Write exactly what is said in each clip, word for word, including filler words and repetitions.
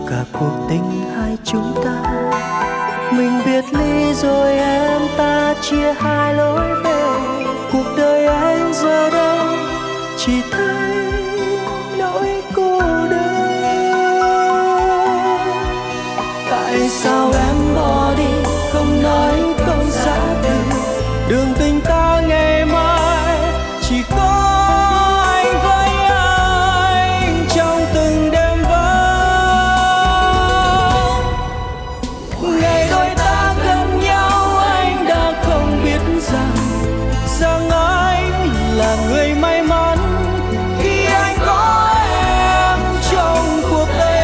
cả cuộc tình hai chúng ta. Mình biệt ly rồi em, ta chia hai lối về. Cuộc đời anh giờ đây chỉ thấy nỗi cô đơn. Tại sao em bỏ đi không nói câu giã từ, đường tình ta ngày mai chỉ có anh với anh trong từng đêm vắng. Ngày đôi ta gần nhau anh đã không biết rằng rằng anh là người may mắn khi anh có em trong cuộc đời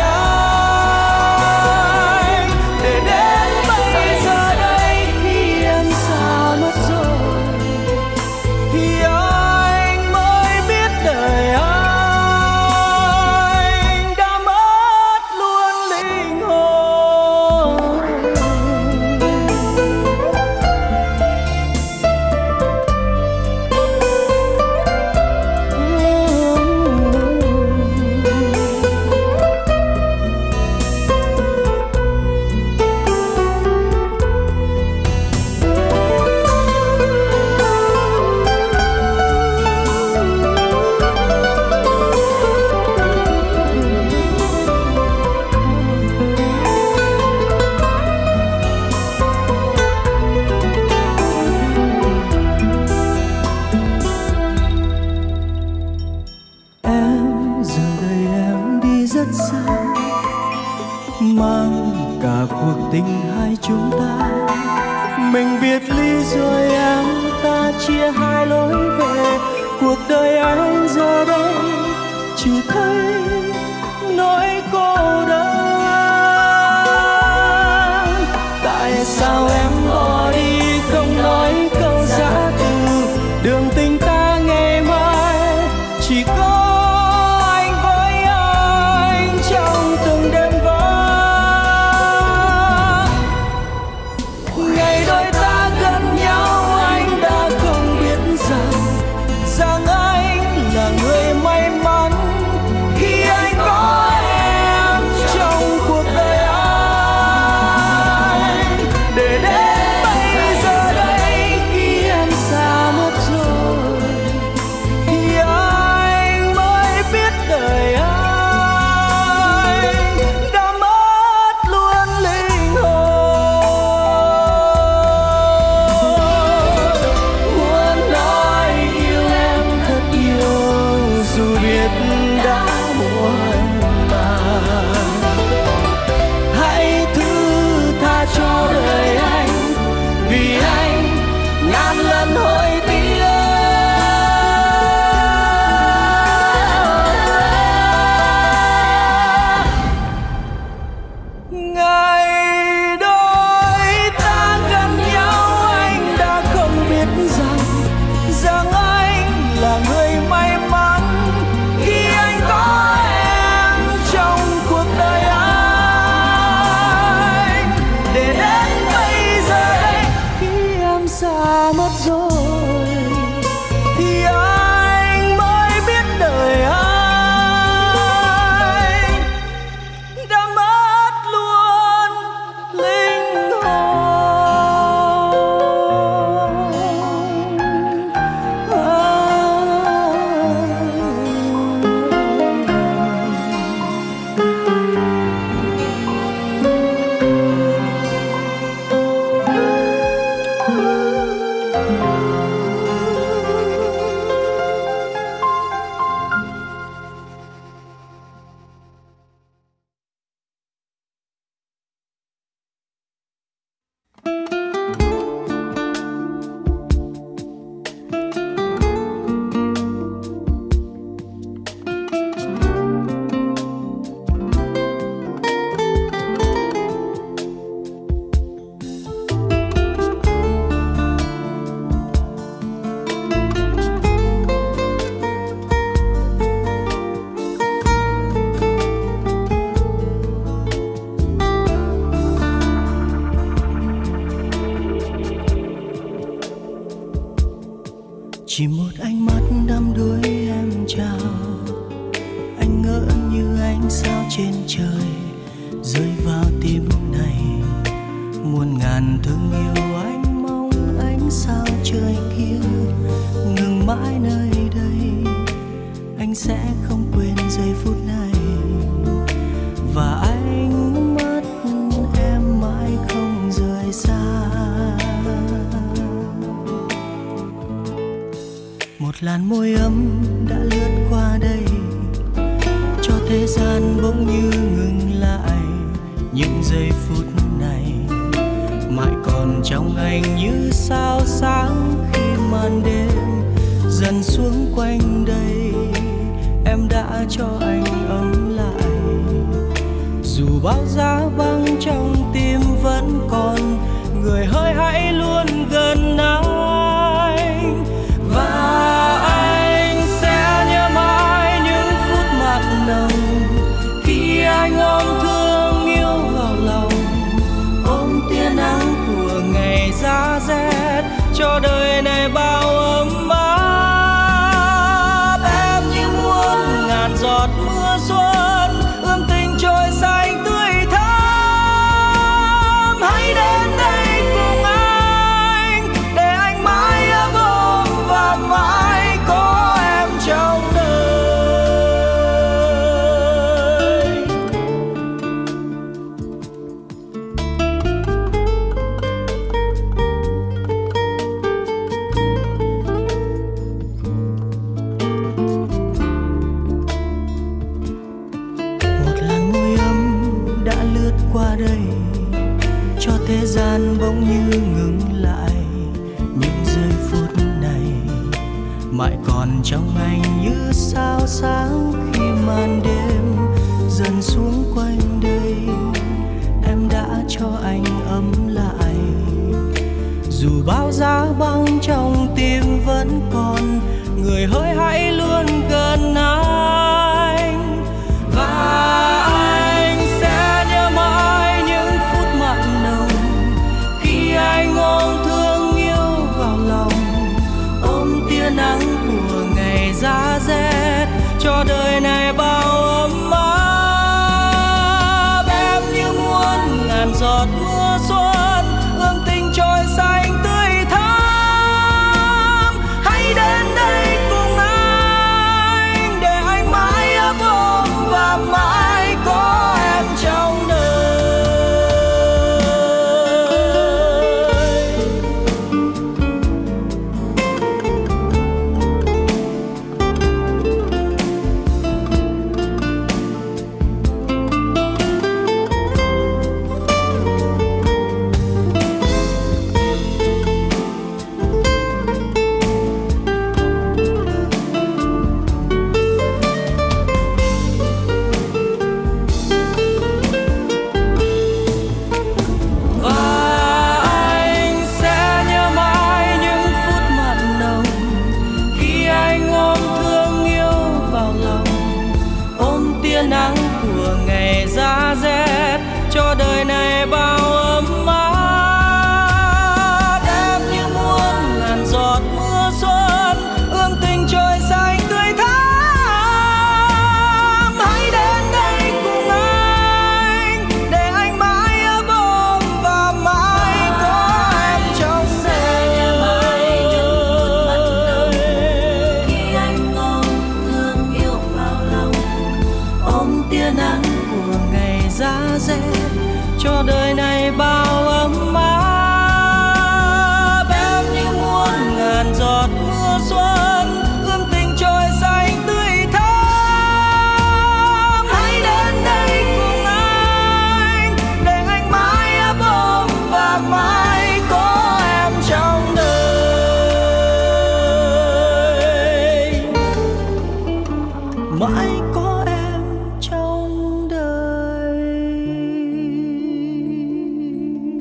anh. Để đến bây giờ đây khi em xa mất rồi thì anh mới biết đời anh đã mất luôn linh hồn. Em giờ đây em đi rất xa, mang cả cuộc tình hai chúng ta. Mình biệt ly rồi em, ta chia hai lối về. Cuộc đời anh giờ đây chỉ thấy nỗi cô đơn. Tại sao em bỏ đi không nói câu giã từ, đường tình ta ngày mai chỉ có anh với anh trong từng đêm vắng. Ngày đôi ta gần nhau anh đã không biết rằng rằng anh là người may mắn khi anh có em thương yêu anh, mong ánh sao trời kia ngừng mãi nơi đây. Anh sẽ không quên giây phút này, và anh mất em mãi không rời xa. Một làn môi ấm đã lướt qua đây, cho thế gian bỗng như ngừng lại. Những giây phút này mãi còn trong anh như sao sáng khi màn đêm dần xuống quanh đây. Em đã cho anh ấm lại, dù bao giá băng trong tim vẫn còn người hỡi hãy luôn gần anh. Và anh sẽ nhớ mãi những phút mặn nồng khi anh ôm thương yêu vào lòng, ôm tia nắng của ngày giá rét cho đời này bao ấm áp. Em như muôn ngàn giọt mưa xuân, ươm tình trôi xanh tươi thắm. Hãy đến đây cùng anh, để anh mãi ấm ôm và mãi có em trong đời. Một làn môi ấm đã lướt qua đây, cho thế gian bỗng như ngừng lại. Những giây phút này mãi còn trong anh như sao sáng khi màn đêm dần xuống quanh đây. Em đã cho anh ấm lại, dù bao giá băng trong tim vẫn còn người hỡi hãy luôn gần anh. Và anh sẽ nhớ mãi những phút mặn nồng khi anh ôm thương yêu vào lòng, ôm tia nắng của ngày giá rét cho đời này bao ấm áp. Em như muôn ngàn giọt mưa xuân, ươm tình trôi xanh tươi thắm. Hãy đến đây cùng anh, để anh mãi ấm ôm và mãi có em trong đời. Nắng của ngày giá rét cho đời này bao ấm áp. Em như muôn ngàn giọt mưa xuân, ươm tình trôi xanh tươi thắm. Hãy đến đây cùng anh, để anh mãi ấm ôm và mãi có em trong đời. Khi anh ôm thương yêu vào lòng, ôm tia nắng của ngày giá rét cho đời này bao ấm áp. Em như muôn ngàn giọt mưa xuân, ươm tình trôi xanh tươi thắm. Hãy đến đây cùng anh, để anh mãi ấm ôm và mãi có em trong đời, mãi có em trong đời.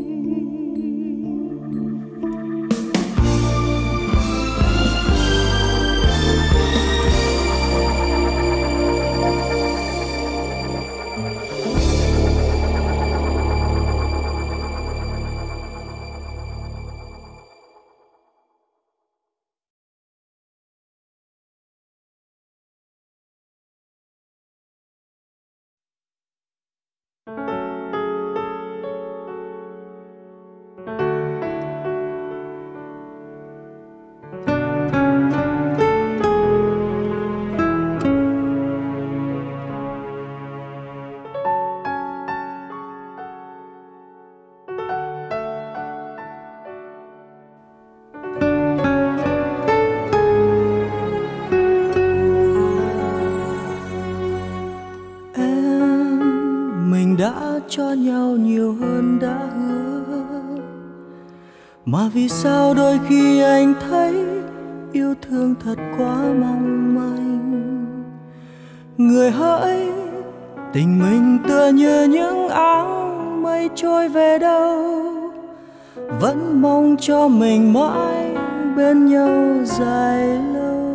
đã cho nhau nhiều hơn đã hứa. Mà vì sao đôi khi anh thấy yêu thương thật quá mong manh. Người hỡi, tình mình tựa như những áng mây trôi về đâu, vẫn mong cho mình mãi bên nhau dài lâu.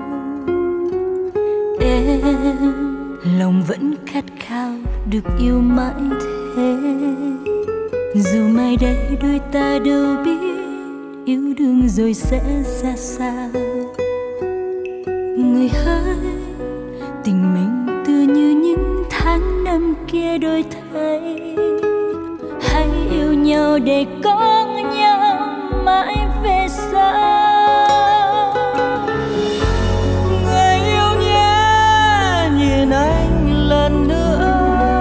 Em lòng vẫn khát khao được yêu mãi thế, dù mai đây đôi ta đâu biết yêu đương rồi sẽ ra sao. Người hỡi, tình mình tựa như những tháng năm kia đổi thay, hãy yêu nhau để có nhau mãi về sau. Người yêu nhé, nhìn anh lần nữa,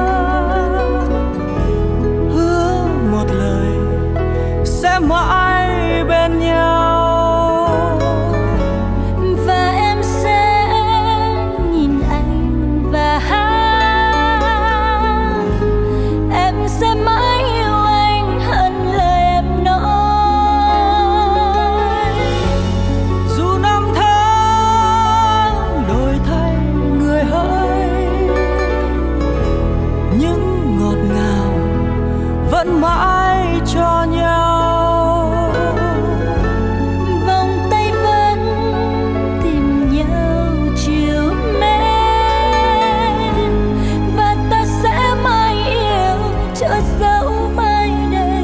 hứa một lời sẽ mãi bên nhau. Và em sẽ nhìn anh và hát, em sẽ mãi yêu anh hơn lời em nói. Dù năm tháng đổi thay người hỡi, những ngọt ngào vẫn mãi cho nhau. Vòng tay vẫn tìm nhau chiều mến, và ta sẽ mãi yêu cho dấu mai đây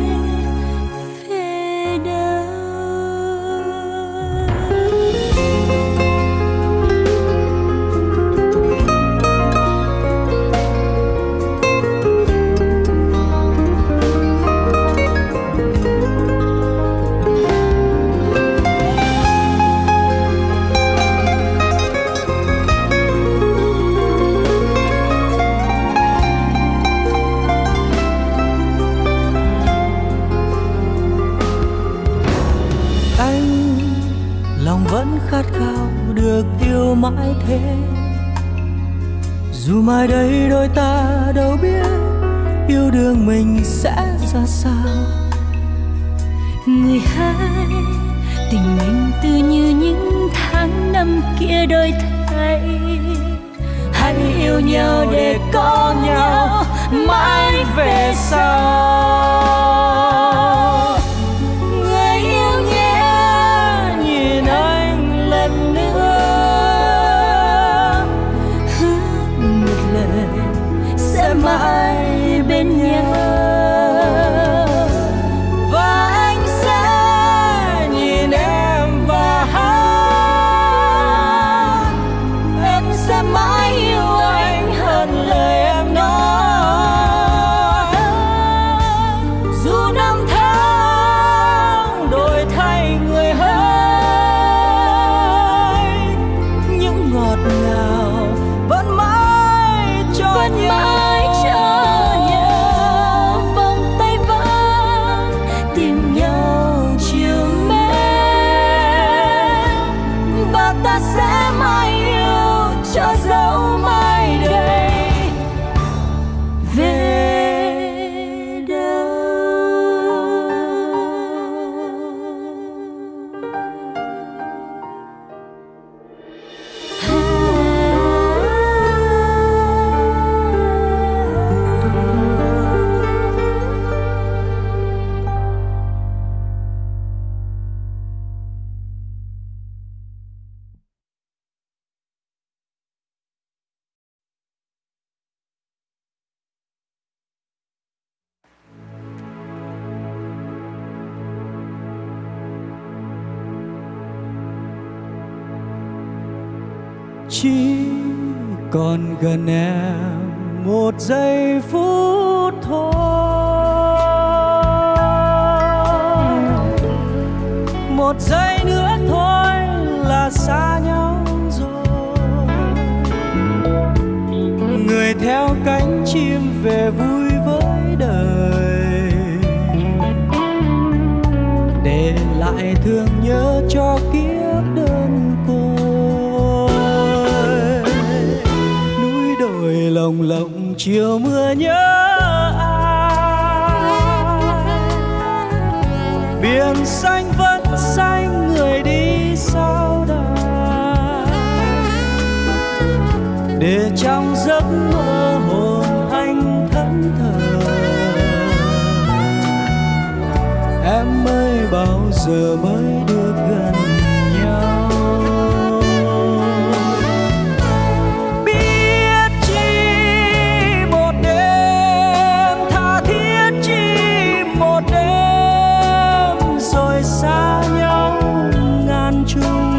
về đâu. Anh lòng vẫn khát khao được yêu mãi thế, dù mai đây đôi ta đâu biết yêu đương mình sẽ ra sao. Người hai, tình mình tựa như những tháng năm kia đổi thay, hãy yêu nhau để có nhau mãi về sau. Người yêu nhé, nhìn anh lần nữa, hứa một lời sẽ mãi bên nhau. Và anh sẽ nhìn em và hát, Em sẽ mãi yêu anh hơn lời em nói. dù năm tháng đổi thay người hỡi, những ngọt ngào vẫn mãi cho Vẫn nhau. mãi cho nhau, vòng tay vẫn tìm nhau chiều mến, và ta sẽ mãi yêu cho dấu mai đây về đâu. Chỉ còn gần em một giây phút thôi, một giây nữa thôi là xa nhau rồi. Người theo cánh chim về vui với đời, để lại thương nhớ cho kiếp đơn côi. Núi đồi lồng lộng chiều mưa nhớ biển xanh vẫn xanh, người đi sao đài, để trong giấc mơ hồn anh thẫn thờ. Em ơi bao giờ mới được gần nhau? Biết chi một đêm, tha thiết chi một đêm, rồi xa nhau ngàn trùng.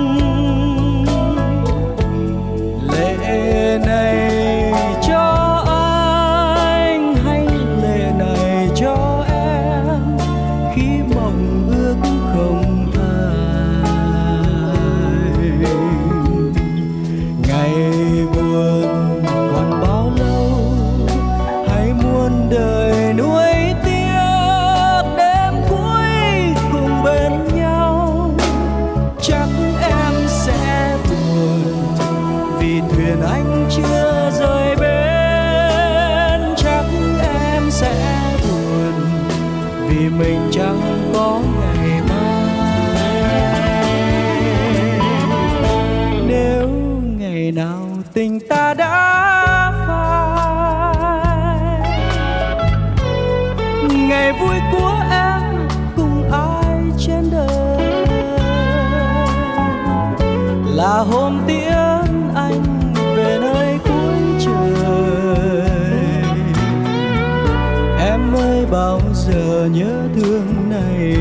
Lệ này cho anh hay lệ này cho em, khi mộng ước không phai. Ngày buồn còn bao lâu, hay muôn đời nuối tiếc, đêm cuối cùng bên nhau. Chắc em sẽ buồn vì thuyền anh chưa rời bến. Chắc em sẽ buồn vì mình chẳng có ngày mai. Nếu ngày nào tình ta đã phai, ngày vui của em cùng ai trên đời, là hôm tiễn anh về nơi cuối trời. Em ơi bao giờ nhớ thương này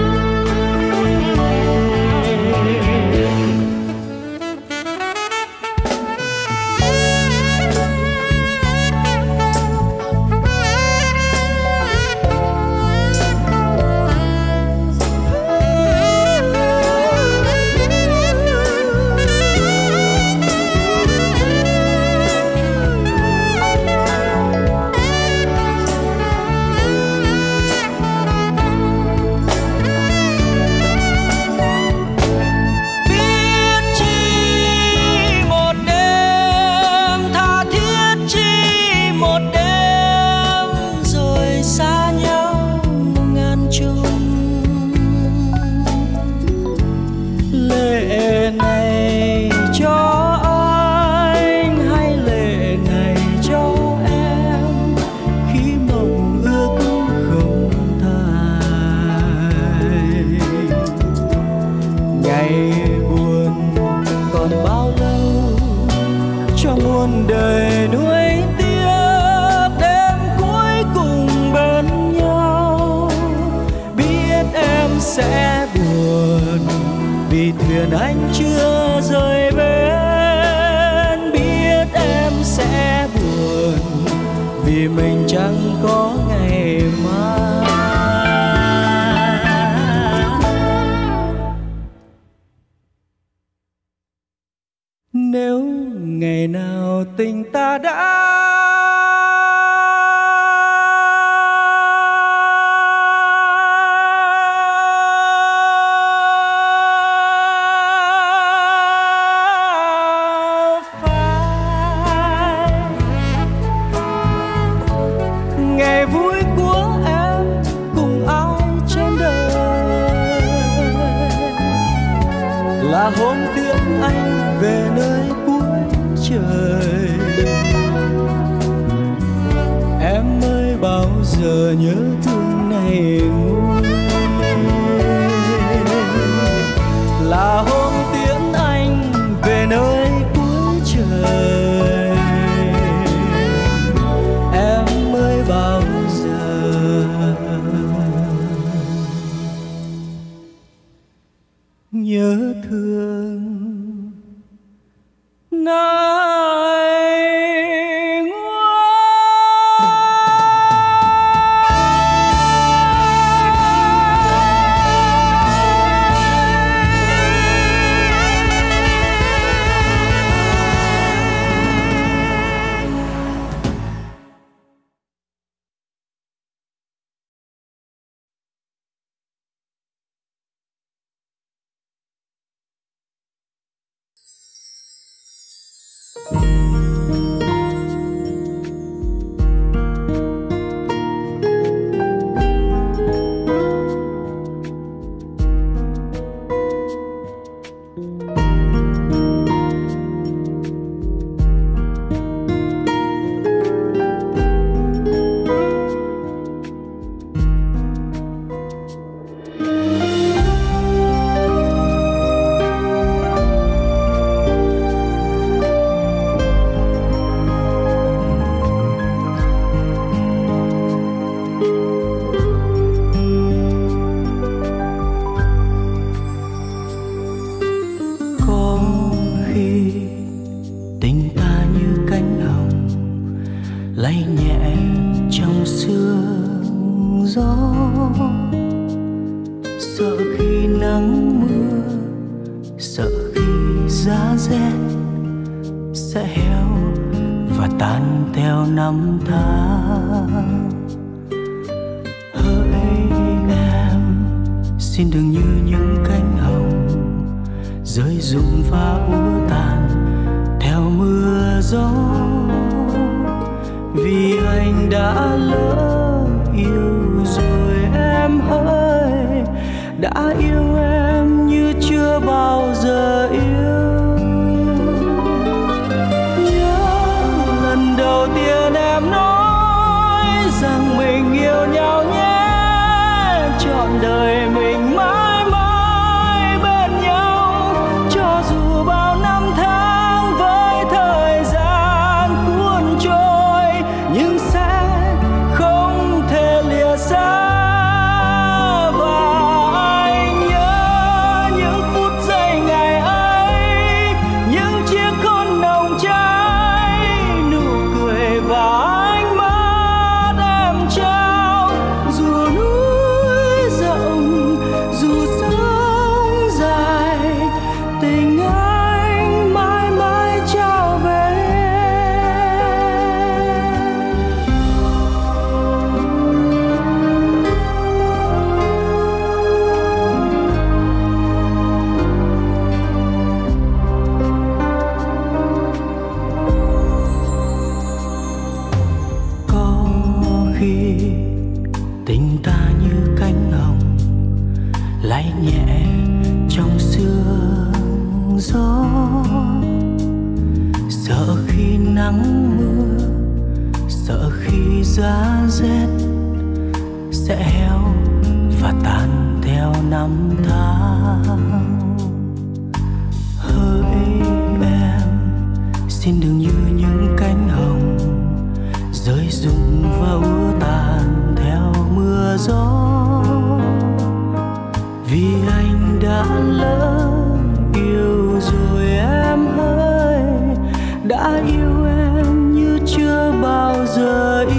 đời nuối tiếc, đêm cuối cùng bên nhau. Biết em sẽ buồn vì thuyền anh chưa rời bến. Biết em sẽ buồn vì mình chẳng có ngày mai. Nếu ngày nào tình ta đã phai, ngày vui của em cùng ai trên đời, là hôm tiễn anh về nơi trời. Em ơi bao giờ nhớ thương này nguôi, là hôm tiễn anh về nơi cuối trời. Em ơi bao giờ nhớ thương gió, sợ khi nắng mưa, sợ khi giá rét sẽ héo và tan theo năm tháng. Hỡi em, xin đừng như những cánh hồng rơi rụng và úa tàn theo mưa gió, vì anh đã lỡ yêu rồi em hỡi, đã yêu em như chưa bao giờ yêu. Nhớ lần đầu tiên em nói rằng mình yêu nhau nhé, trọn đời mình mãi mãi bên nhau, cho dù bao năm tháng với thời gian cuốn trôi, nhưng sẽ không thể lìa xa. Giá rét sẽ héo và tan theo năm tháng. Hỡi em, xin đừng như những cánh hồng rơi rụng và úa tàn theo mưa gió, vì anh đã lỡ yêu rồi em hỡi, đã yêu em như chưa bao giờ yêu.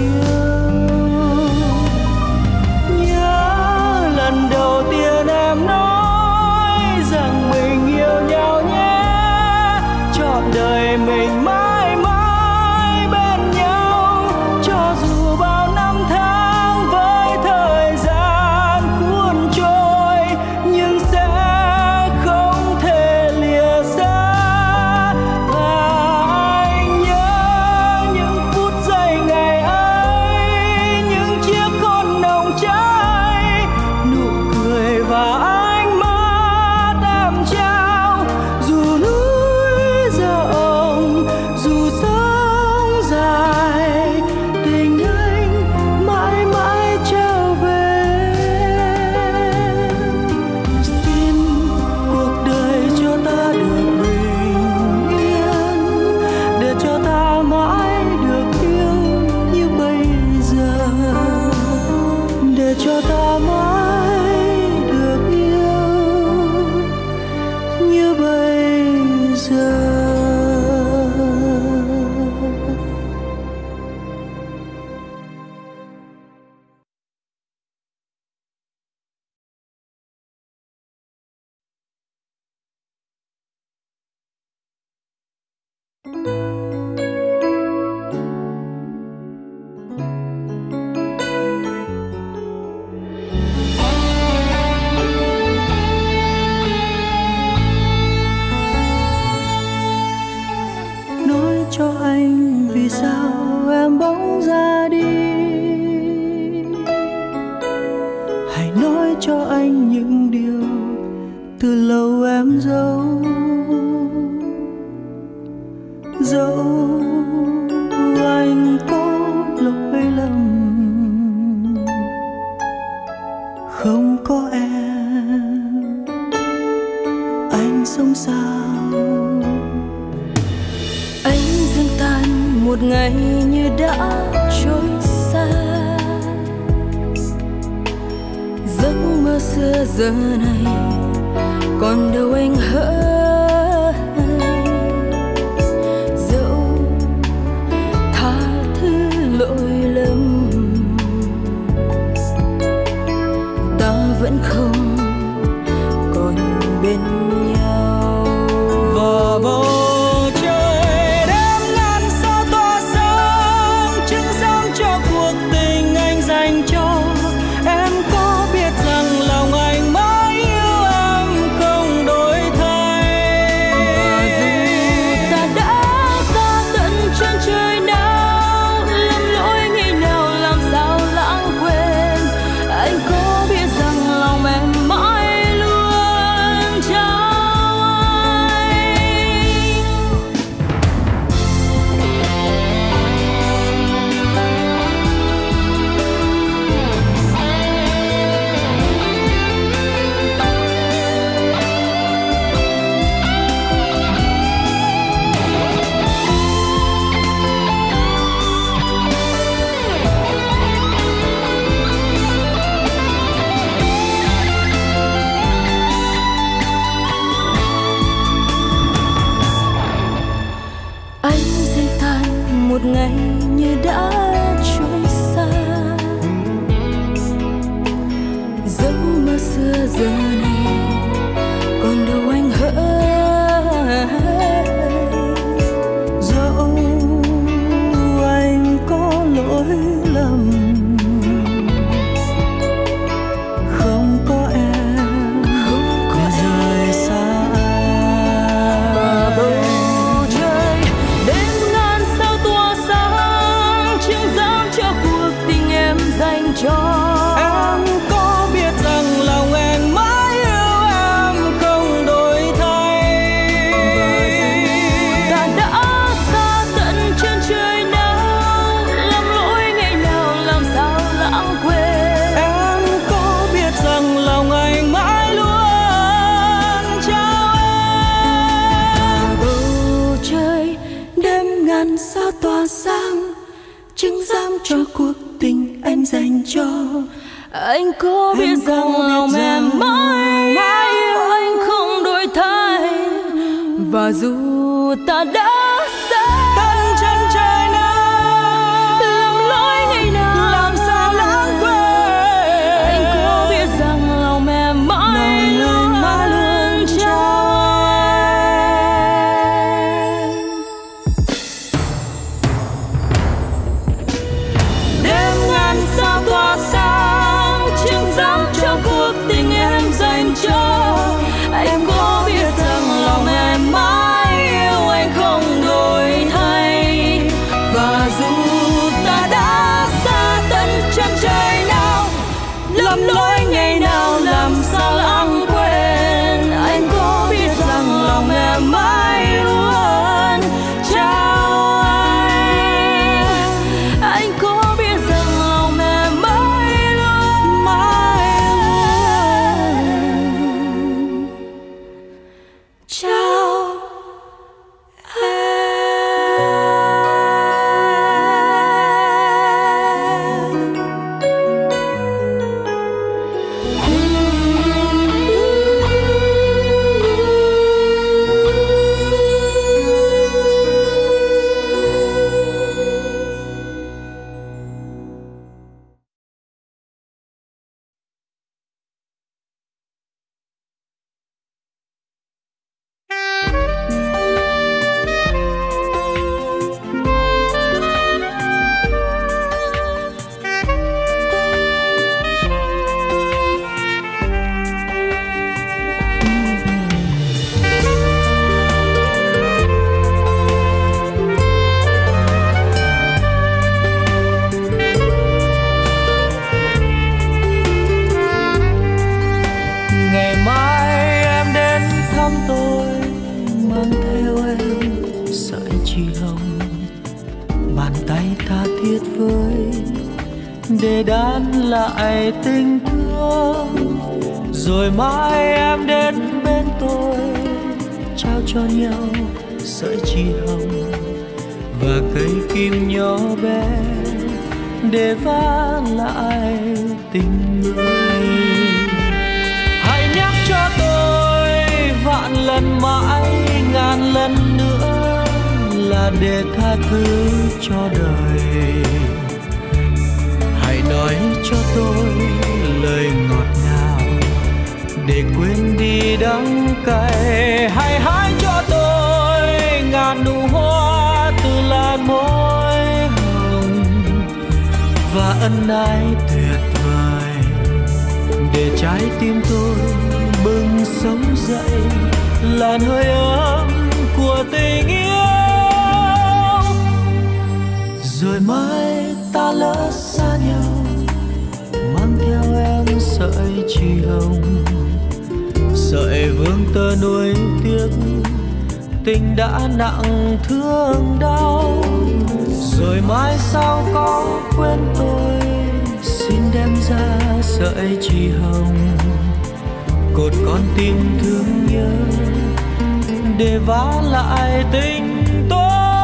Nhớ lần đầu tiên em nói rằng mình yêu nhau nhé, trọn đời mình mãi mãi bên nhau, cho dù bao năm tháng với thời gian cuốn trôi, nhưng sẽ không thể lìa xa. Cho anh những điều từ lâu em giấu, dẫu anh có lỗi lầm, không có em anh sống sao. Anh dưng tan một ngày như đã trôi xa, giấc mơ xưa giờ này còn đâu anh hỡi, dẫu tha thứ lỗi lầm dành cho. Em có biết rằng lòng anh mãi yêu em không đổi thay. Ta đã xa tận chân trời nào, lầm lỗi ngày nào làm sao lãng quên. Em có biết rằng lòng anh mãi luôn trao em. Bầu trời đêm ngàn sao tỏa sáng, chứng giám cho cuộc tình anh dành cho. Anh có biết Em rằng có biết lòng rằng em mãi mãi yêu anh không đổi thay. Và dù ta đã xa tận chân trời nào, lầm lỗi ngày nào làm sao lãng quên. anh có biết rằng lòng em mãi luôn mãi luôn trao em. Đêm ngàn sao tỏa sáng, Chứng giám cho cuộc tình em dành cho. Anh có biết rằng lòng em mãi yêu anh không đổi thay. Và dù ta đã xa tận chân trời nào, lầm lỗi ngày nào làm sao lãng quên. Anh có biết rằng lòng em mãi luôn trao anh. Anh có biết rằng lòng em mãi luôn mãi luôn trao ngày mai em đến thăm tôi, mang theo em sợi chỉ hồng, bàn tay tha thiết với để đan lại tình thương. Rồi mai em đến bên tôi, trao cho nhau sợi chỉ hồng và cây kim nhỏ bé để ván lại tình người. Hãy nhắc cho tôi vạn lần mãi ngàn lần nữa là để tha thứ cho đời. Hãy nói cho tôi lời ngọt ngào để quên đi đắng cay. Hãy hái cho tôi ngàn nụ hoa từ làn môi hồng và ân ái tuyệt vời để trái tim tôi bừng sống dậy làn hơi ấm của tình yêu. Rồi mai ta lỡ xa nhau, mang theo em sợi chỉ hồng, sợi vương tơ nuối tiếc tình đã nặng thương đau. Rồi mai sao có quên tôi, xin đem ra sợi chỉ hồng, cột con tim thương nhớ để vá lại tình tôi.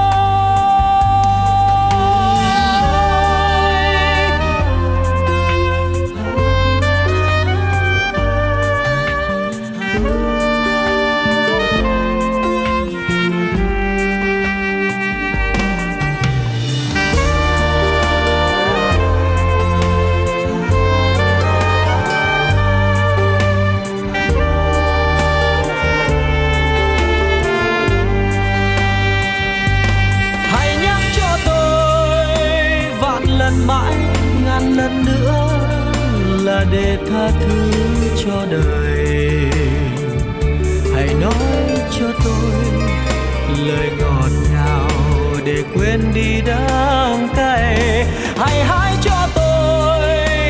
Mãi ngàn lần nữa là để tha thứ cho đời. Hãy nói cho tôi lời ngọt ngào để quên đi đắng cay. Hãy hãy cho tôi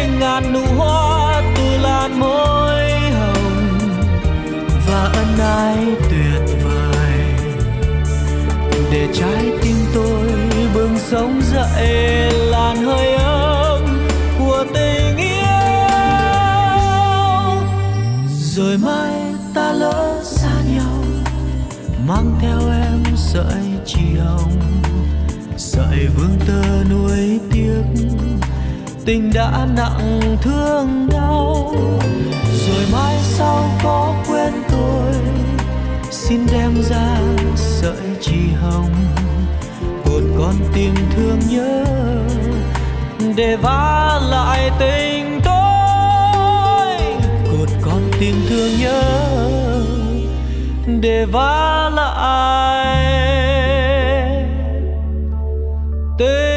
mang theo em sợi chỉ hồng, sợi vương tơ nuối tiếc. Tình đã nặng thương đau, rồi mai sau có quên tôi, xin đem ra sợi chỉ hồng, cột con tim thương nhớ để vá lại tình tôi. Cột con tim thương nhớ để vá lại tình.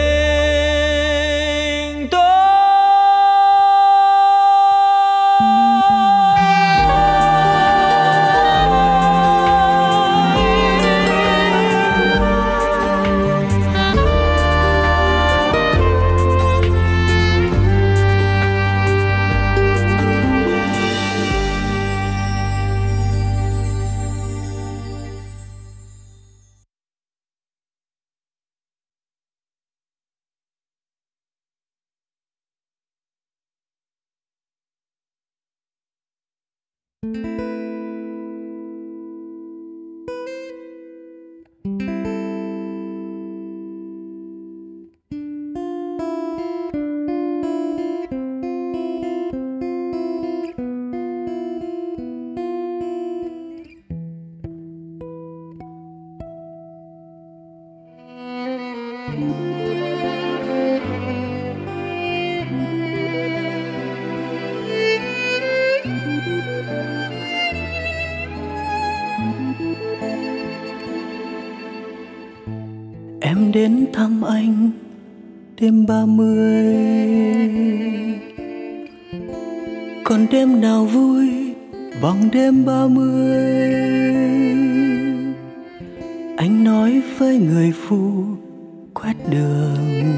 Em đến thăm anh đêm ba mươi, còn đêm nào vui bằng đêm ba mươi. Anh nói với người phụ quét đường,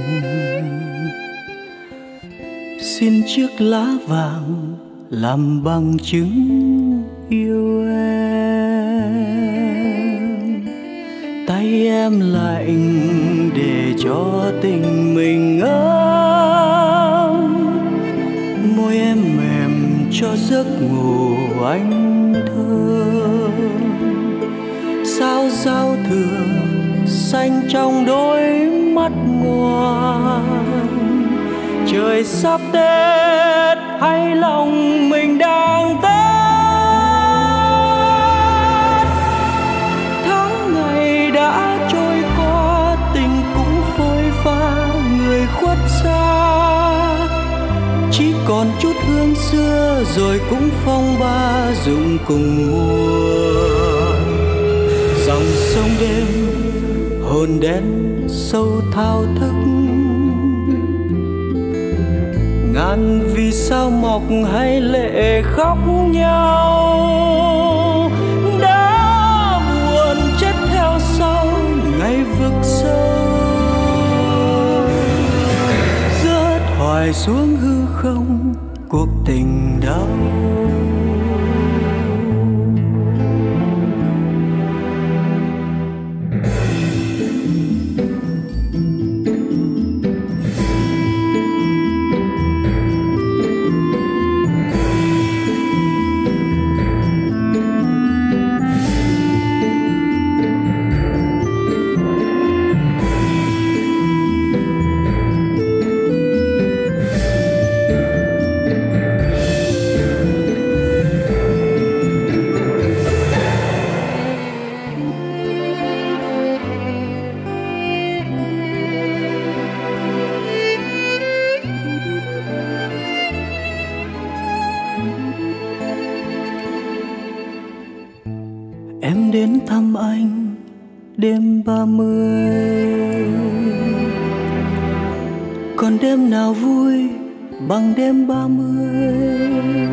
xin chiếc lá vàng làm bằng chứng yêu em. Tay em lạnh để cho tình mình ấm, môi em mềm cho giấc ngủ anh thơ. Sao giao thừa xanh trong đôi mắt ngoan, trời sắp Tết hay lòng mình đang Tết. Tháng ngày đã trôi qua, tình cũng phôi pha, người khuất xa. Chỉ còn chút hương xưa rồi cũng phong ba rụng cùng mùa. Dòng sông đêm hồn đen sâu thao thức, ngàn vì sao mọc hay lệ khóc nhau. Đã buồn chết theo sau ngày vực sâu, rớt hoài xuống hư không cuộc tình đau. Em đến thăm anh đêm ba mươi, còn đêm nào vui bằng đêm ba mươi.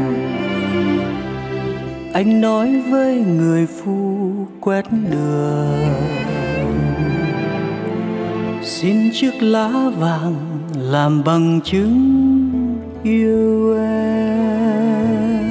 Anh nói với người phụ quét đường, xin chiếc lá vàng làm bằng chứng yêu em.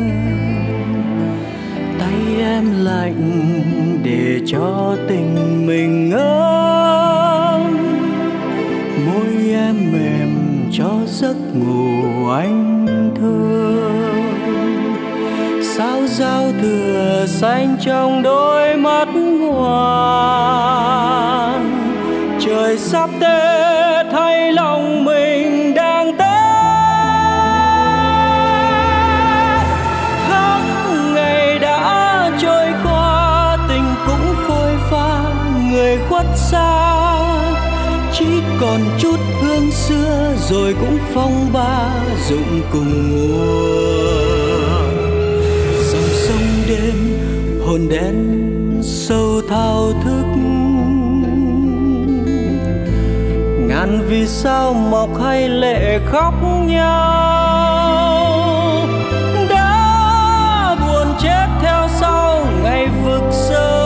Tay em lạnh để cho tình mình ấm, môi em mềm cho giấc ngủ anh thơ. sao giao thừa xanh trong đôi mắt ngoan. Trời sắp Tết hay lòng mình đang Tết. Tháng ngày đã trôi qua, tình cũng phôi pha, người khuất xa. Chỉ còn chút hương xưa rồi cũng phong ba rụng cùng mùa. Dòng sông đêm hồn đen sâu thao thức, ngàn vì sao mọc hay lệ khóc nhau. Đã buồn chết theo sau ngày vực sâu,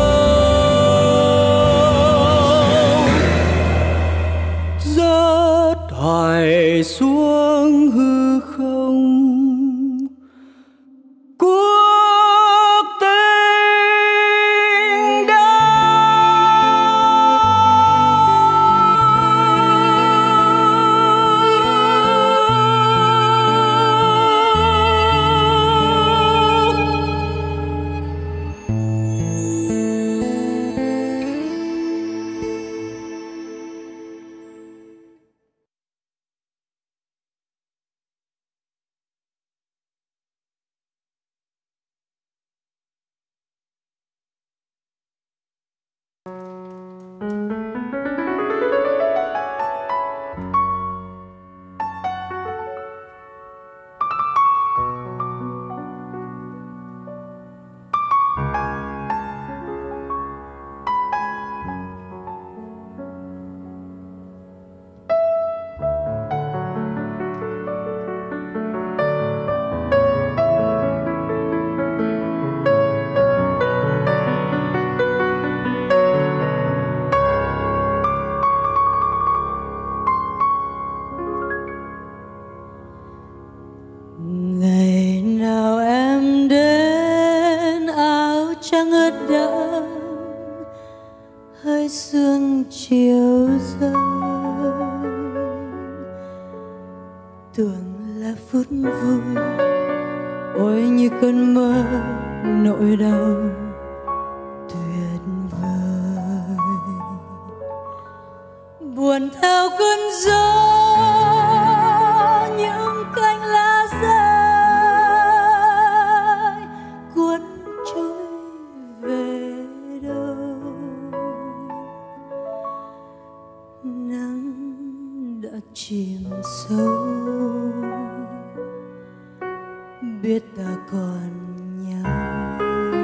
rớt hoài xuống hư không. Cuộc tình đã sương chiều rơi, tưởng là phút vui, ôi như cơn mơ nỗi đau tuyệt vời. Buồn theo cơn gió, những cánh lá rơi cuốn trôi về đâu. Nắng đã chìm sâu, biết ta còn nhau.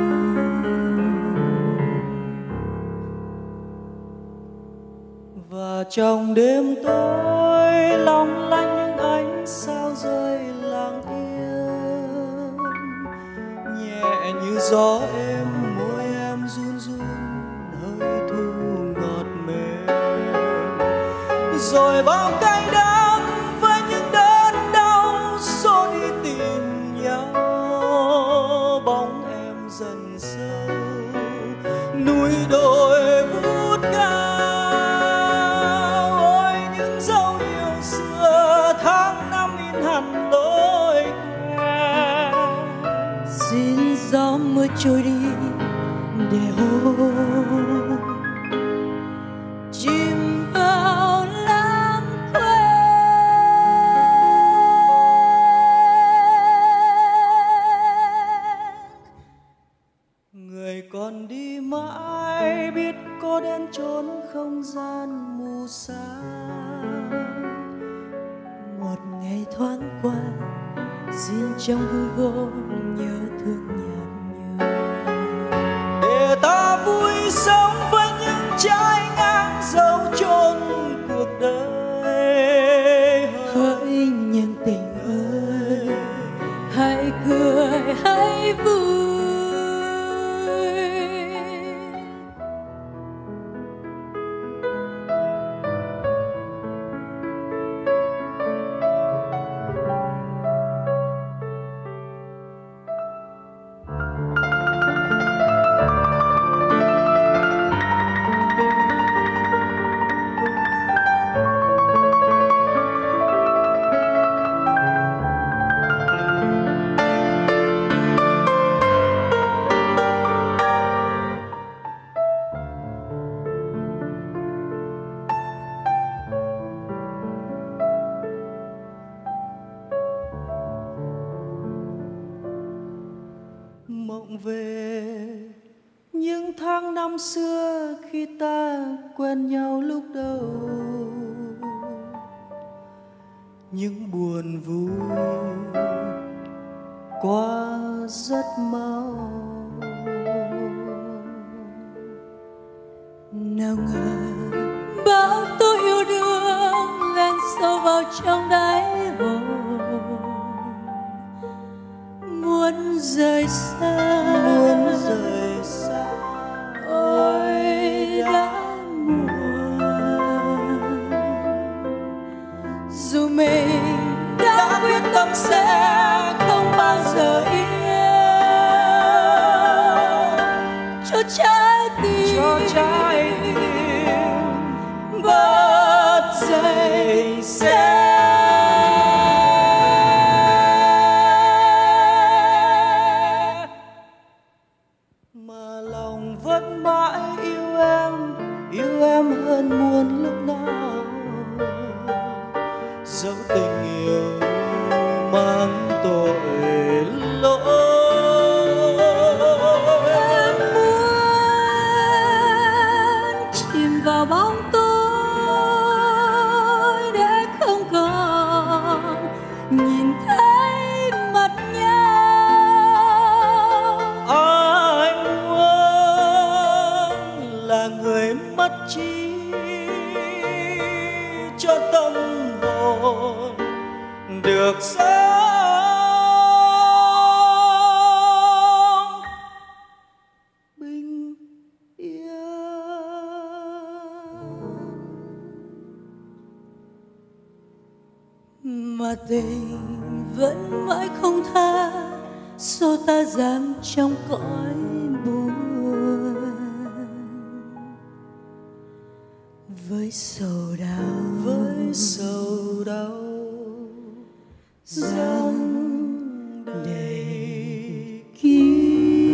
Và trong đêm tối long lanh những ánh sao rơi lặng yên, nhẹ như gió êm môi em run run hơi thu ngọt mềm. Rồi bao cay đắng với những đớn đau xô đi tìm nhau, bóng em dần sâu núi đồi vút cao. Ôi những dấu yêu xưa tháng năm in hằn lối quen. Xin gió mưa trôi đi để hôn chìm vào lãng quên. Người còn đi mãi biết có đến chốn không gian mù xa. Một ngày thoáng qua xin trong hư vô nhớ thương nhạt nhòa. Để ta vui sống với những trái ngang dấu chôn cuộc đời. Hỡi nhân tình ơi, hãy cười hãy vui. mộng về những tháng năm xưa khi ta quen nhau lúc đầu, những buồn vui qua rất mau. Nào ngờ bão tố yêu đương len sâu vào trong đáy hồ, muốn rời xa, muốn rời xa. Ôi đã muộn, dù mình đã quyết tâm sẽ không bao giờ yên cho trái tim, cho trái tim bật dậy sẽ. Mà lòng vẫn mãi yêu em, yêu em hơn muôn lúc nào. Dẫu tình yêu mang tội lỗi, Em muốn chìm vào bóng tối để không còn nhìn thấy mặt nhau. anh muốn là người mất trí cho tâm hồn được sống bình yên. Mà tình vẫn mãi không tha, số ta giam trong cõi buồn với sầu đau, Với sầu đau dâng đầy kiếp.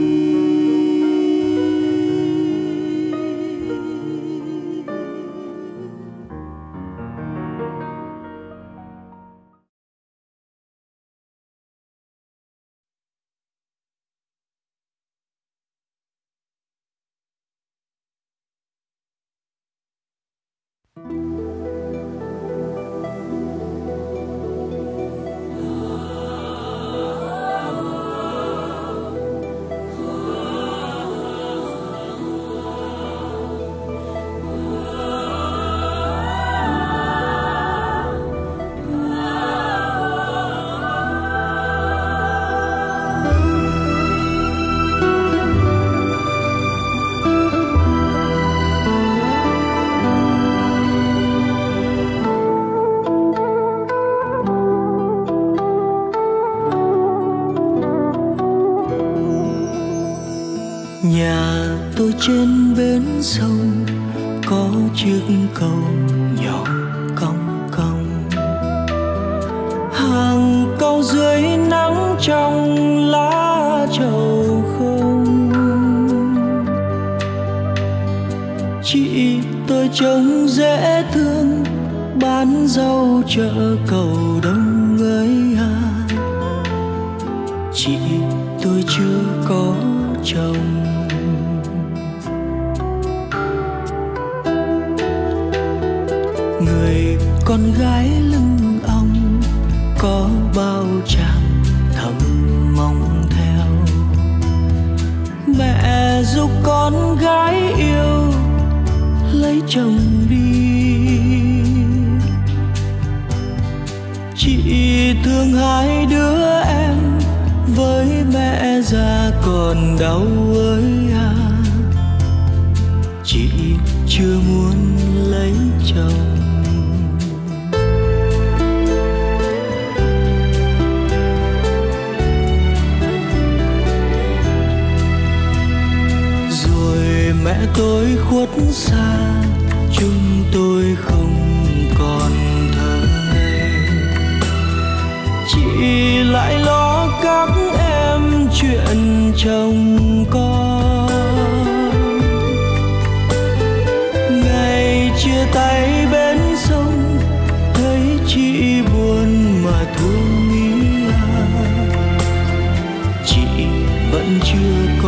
Nhà tôi trên bến sông có chiếc cầu nhỏ cong cong, hàng câu dưới nắng trong lá trầu không. Chị tôi trông dễ thương, bán rau chợ cầu Đông ấy à. Chị tôi chưa có chồng, người con gái lưng ong có bao chàng thầm mong theo. Mẹ giúp con gái yêu lấy chồng đi, chị thương hai đứa em với mẹ già còn đau ơi à. Chị chưa muốn lấy chồng, rồi mẹ tôi khuất xa, chúng tôi không còn thơ ngây. Chị lại lo các em chuyện chồng con, ngày chia tay bên sông thấy chị buồn mà thương ý à. Chị vẫn chưa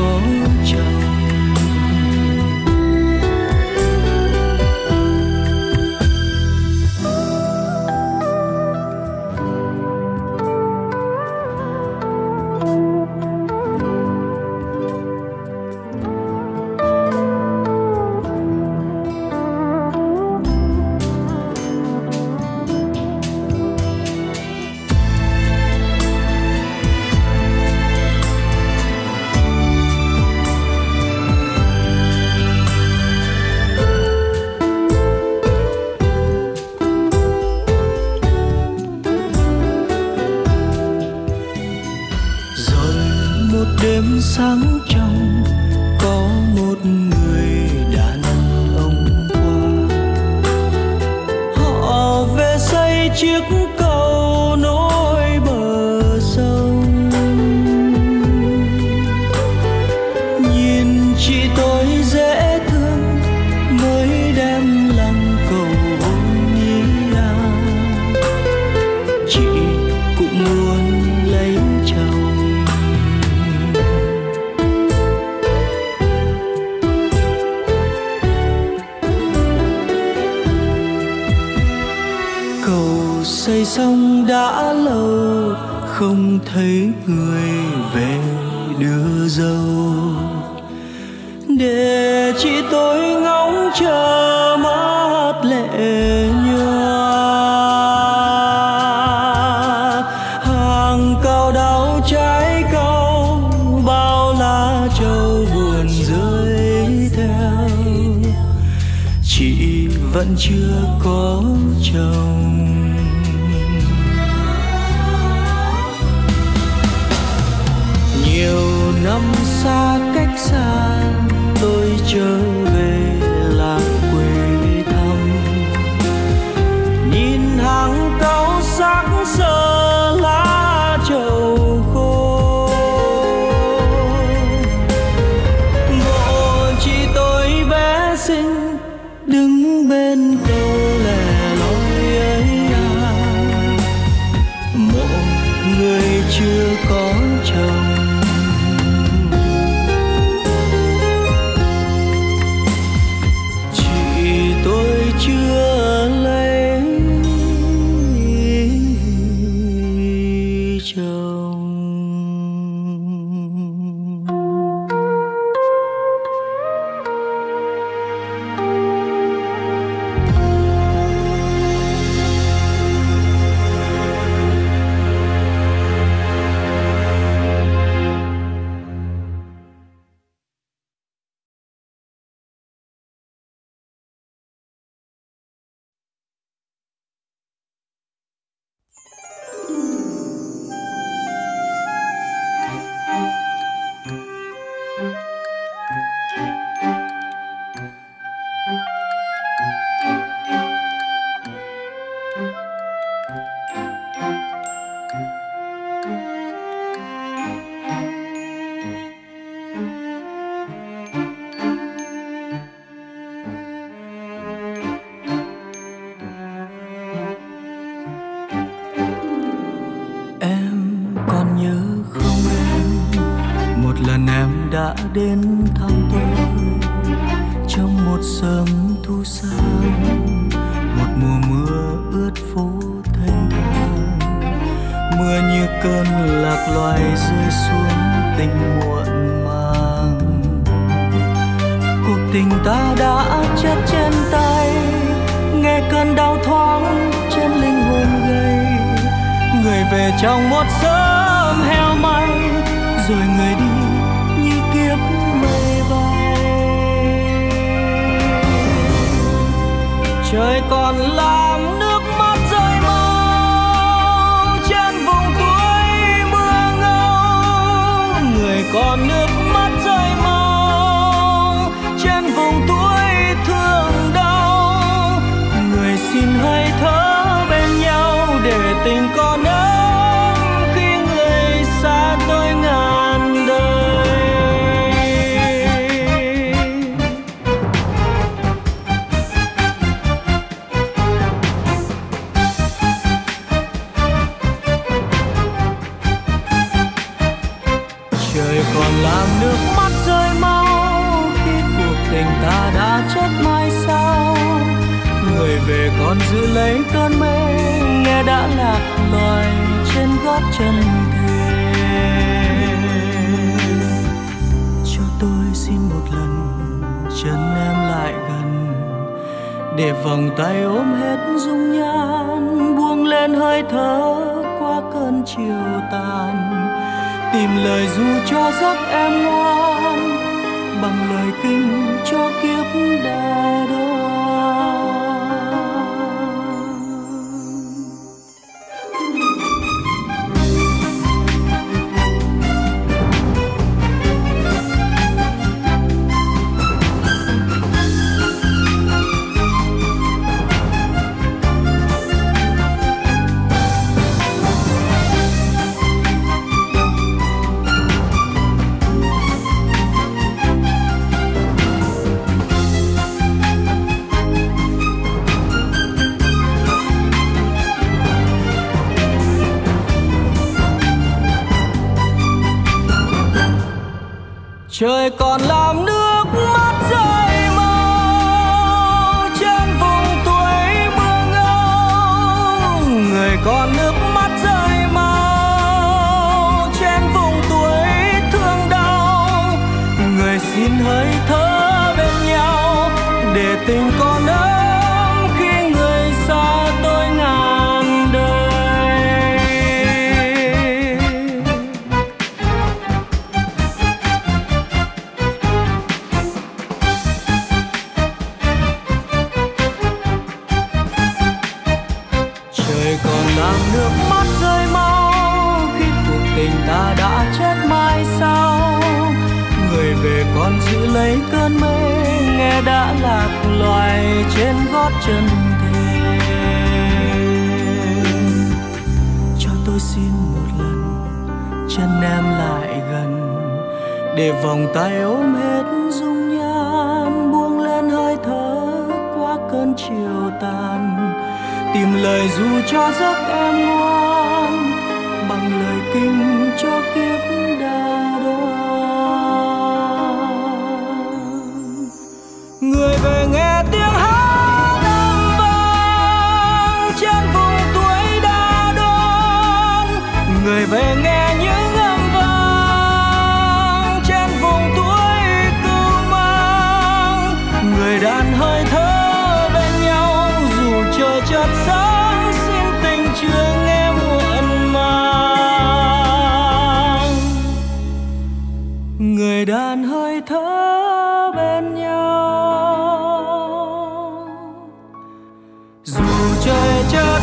sáng trong có một người đàn ông qua, họ về xây chiếc cầu nối bờ sông. Nhìn chị tôi dễ thương mới đem lòng cầu hôn ý à. Chị cũng muốn lấy chồng. Cầu xây xong đã lâu không thấy người về đưa dâu, để chị tôi ngóng chờ mắt lệ nhòa. Hàng cao đau trái câu bao lá trầu buồn rơi theo, chị vẫn chưa có chồng. Nhiều năm xa cách xa tôi trở về lạc quê thăm, nhìn hàng cau sắc sơ lá trầu khô. Mộ chị tôi bé xinh đứng bên cầu lẻ loi ấy à, mộ người chưa có chồng. Chưa lấy chồng. Đã đến thăm tôi trong một sớm thu sáng, một mùa mưa ướt phố thênh thang. Mưa như cơn lạc loài rơi xuống tình muộn màng. Cuộc tình ta đã chất trên tay, nghe cơn đau thoáng trên linh hồn gầy. Người về trong một sớm heo may, rồi người đi kiếp mây bay. Trời còn làm nước mắt rơi mau trên vùng tuổi mưa ngâu. Người còn nước mắt rơi mau trên vùng tuổi thương đau. Người xin hơi thở bên nhau để tình còn ấm khi người xa tôi ngàn đời. Làm nước mắt rơi mau khi cuộc tình ta đã chết mai sau. Người về còn giữ lấy cơn mê, nghe đã lạc loài trên gót chân thề. Cho tôi xin một lần chân em lại gần, để vòng tay ôm hết dung nhan, buông lên hơi thở qua cơn chiều tàn. Tìm lời ru cho giấc em ngoan, bằng lời kinh cho kiếp đã đoan. Trời còn làm nước mắt rơi mau trên vùng tuổi mưa ngâu, người còn nước mắt rơi mau trên vùng tuổi thương đau. Người xin hơi thở bên nhau để tình còn ấm khi người xa tôi ngàn đời. Trời còn làm nước mắt rơi mau khi cuộc tình ta đã chết mai sau. Người về còn giữ lấy cơn mê, nghe đã lạc loài trên gót chân thềm. Cho tôi xin một lần chân em lại gần, để vòng tay ôm hết dung nhan, buông lên hơi thở qua cơn chiều tàn. Tìm lời ru cho giấc em ngoan, bằng lời kinh cho kiếp đã đoan. Người về nghe tiếng hát âm vang trên vùng tuổi đã đoan. Người về nghe những âm vang trên vùng tuổi cưu mang. Người đàn hơi thở bên nhau dù trời chợt sáng, xin tình chưa nghe muộn màng. Người đàn hơi thở bên nhau dù trời chợt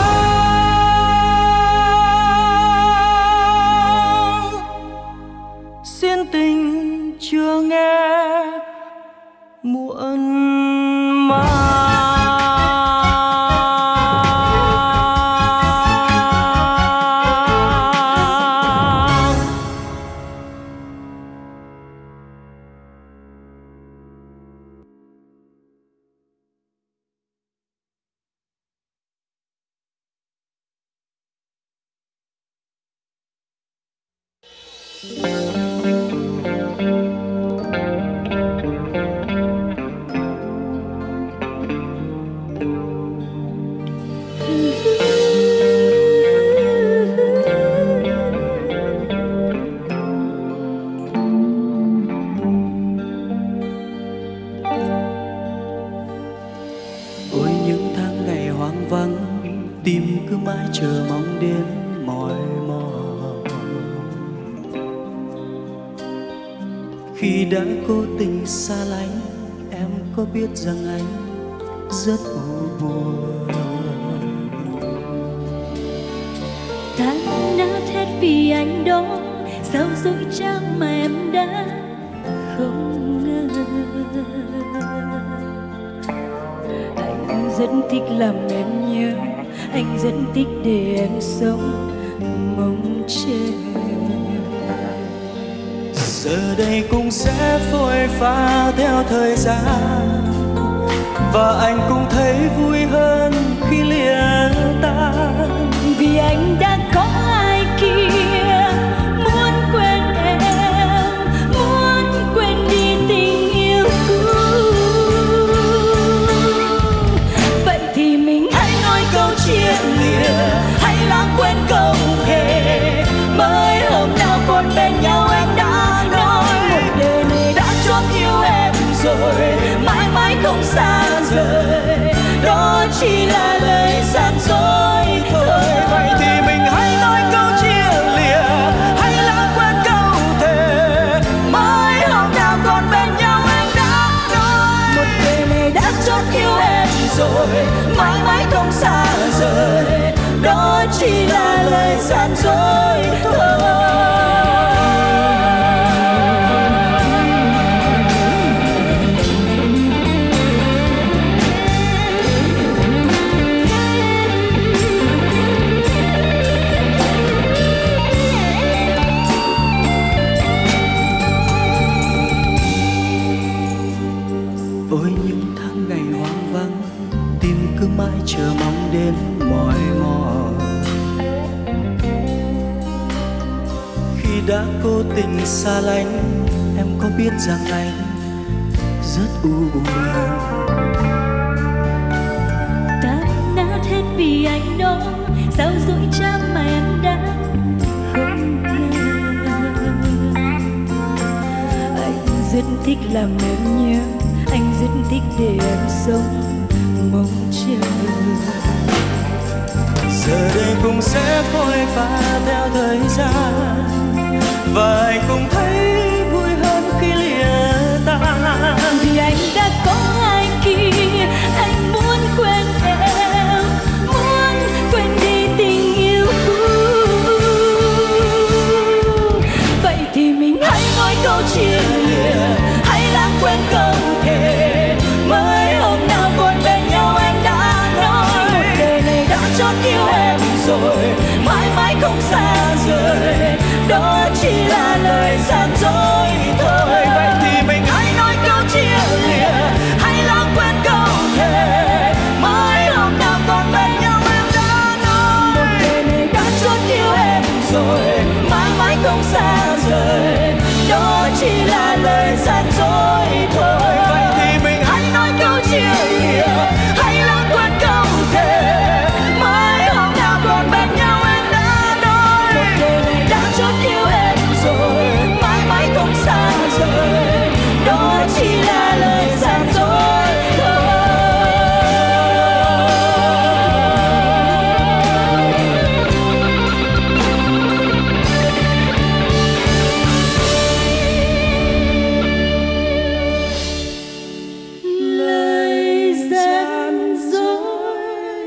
sáng, xin tình chưa nghe muộn màng. Ôi những tháng ngày hoang vắng, tim cứ mãi chờ mong đến mỏi mòn. Khi đã cố tình xa lánh, em có biết rằng anh rất u buồn. Tan nát hết vì anh đó, sao dối trá mà em đã không ngờ. Anh rất thích làm em nhớ, anh rất thích để em sống mong chờ. Giờ đây cũng sẽ phôi pha theo thời gian, và anh cũng thấy vui hơn khi lìa tan. Vì anh đã có ai kia, muốn quên em, muốn quên đi tình yêu cũ. Vậy thì mình hãy nói câu chia lìa, hãy lãng quên câu thề. Mới hôm nào còn bên nhau anh đã nói, một đời này đã chót yêu em rồi, mãi mãi không xa rời. Đó chỉ là lời gian dối thôi. Vậy thì mình hãy nói câu chia lìa, hãy lãng quên câu thề. Mới hôm nào còn bên nhau anh đã nói, một đời này đã chót yêu em rồi, mãi mãi không xa rời. Đó chỉ là lời gian dối thôi. Ôi những tháng ngày hoang vắng, tim cứ mãi chờ mong đến mỏi mòn. Khi đã cố tình xa lánh, em có biết rằng anh rất u buồn. Ta đã hết vì anh đó, sao dối trá mà em đã không ngờ. Anh rất thích làm em nhớ, anh rất thích để em sống mong chờ. Giờ đây cũng sẽ phôi pha theo thời gian, và anh cũng thấy vui hơn khi lìa ta. Vì anh đã có ai kia, anh muốn quên em, muốn quên đi tình yêu cũ. Vậy thì mình hãy nói câu chia lìa, hãy lãng quên câu thề. Mới hôm nào còn bên nhau em đã nói, một đời này đã chót yêu em rồi, mãi mãi không xa rời. Đó chỉ là lời gian dối thôi. Vậy thì mình hãy nói câu chia lìa, hãy lãng quên câu thề. Mới hôm nào còn bên nhau em đã nói, một đời này đã chót yêu em rồi, mãi mãi không xa rời. Đó chỉ là lời gian dối thôi. Vậy thì mình hãy nói câu chia lìa, hãy lãng quên câu thề. Mới hôm nào còn bên nhau em đã nói, một đời này đã chót yêu em rồi, mãi mãi không xa rời. Đó chỉ là lời gian dối thôi. Lời gian dối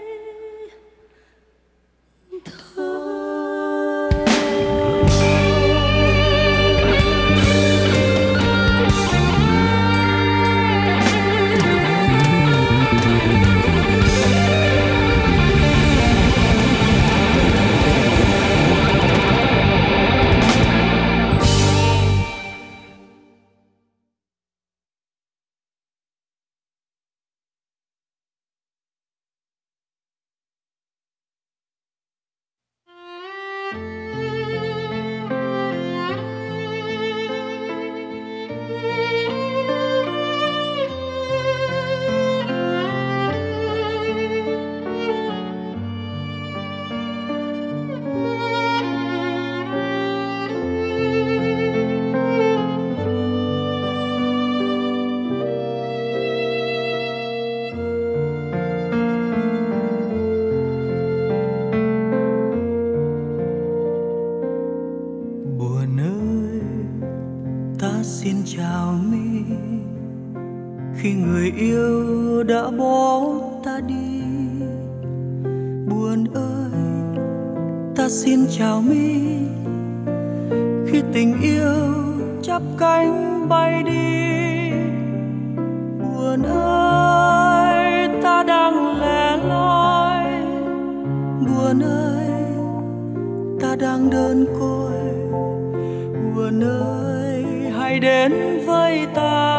khi người yêu đã bỏ ta đi. Buồn ơi, ta xin chào mi khi tình yêu chắp cánh bay đi. Buồn ơi, ta đang lẻ loi. Buồn ơi, ta đang đơn côi. Buồn ơi, hãy đến với ta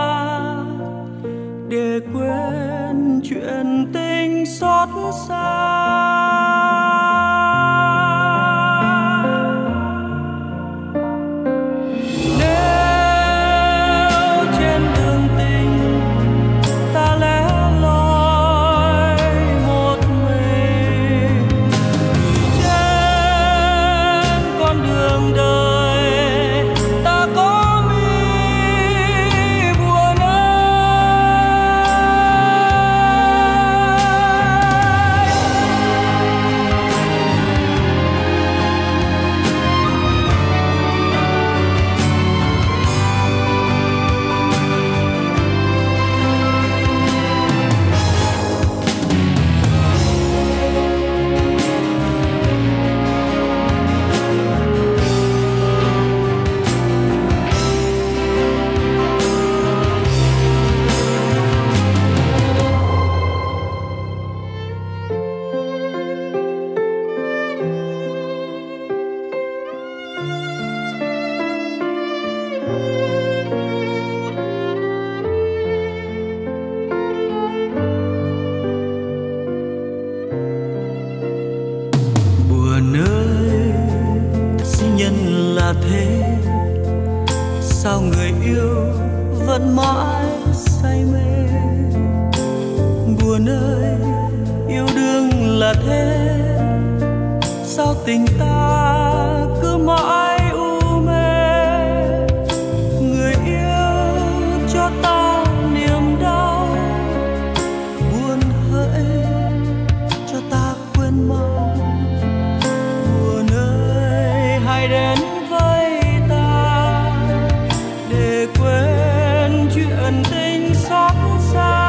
để quên chuyện tình xót xa. Nếu trên đường tình ta lẻ loi một mình, trên con đường đời ta có mi buồn sao người yêu vẫn mãi say mê. Buồn ơi, yêu đương là thế, sao tình ta cứ mãi u mê. Người yêu cho ta niềm đau, buồn hỡi cho ta quên mau. Buồn ơi, hãy đến với ta để quên chuyện tình xót xa.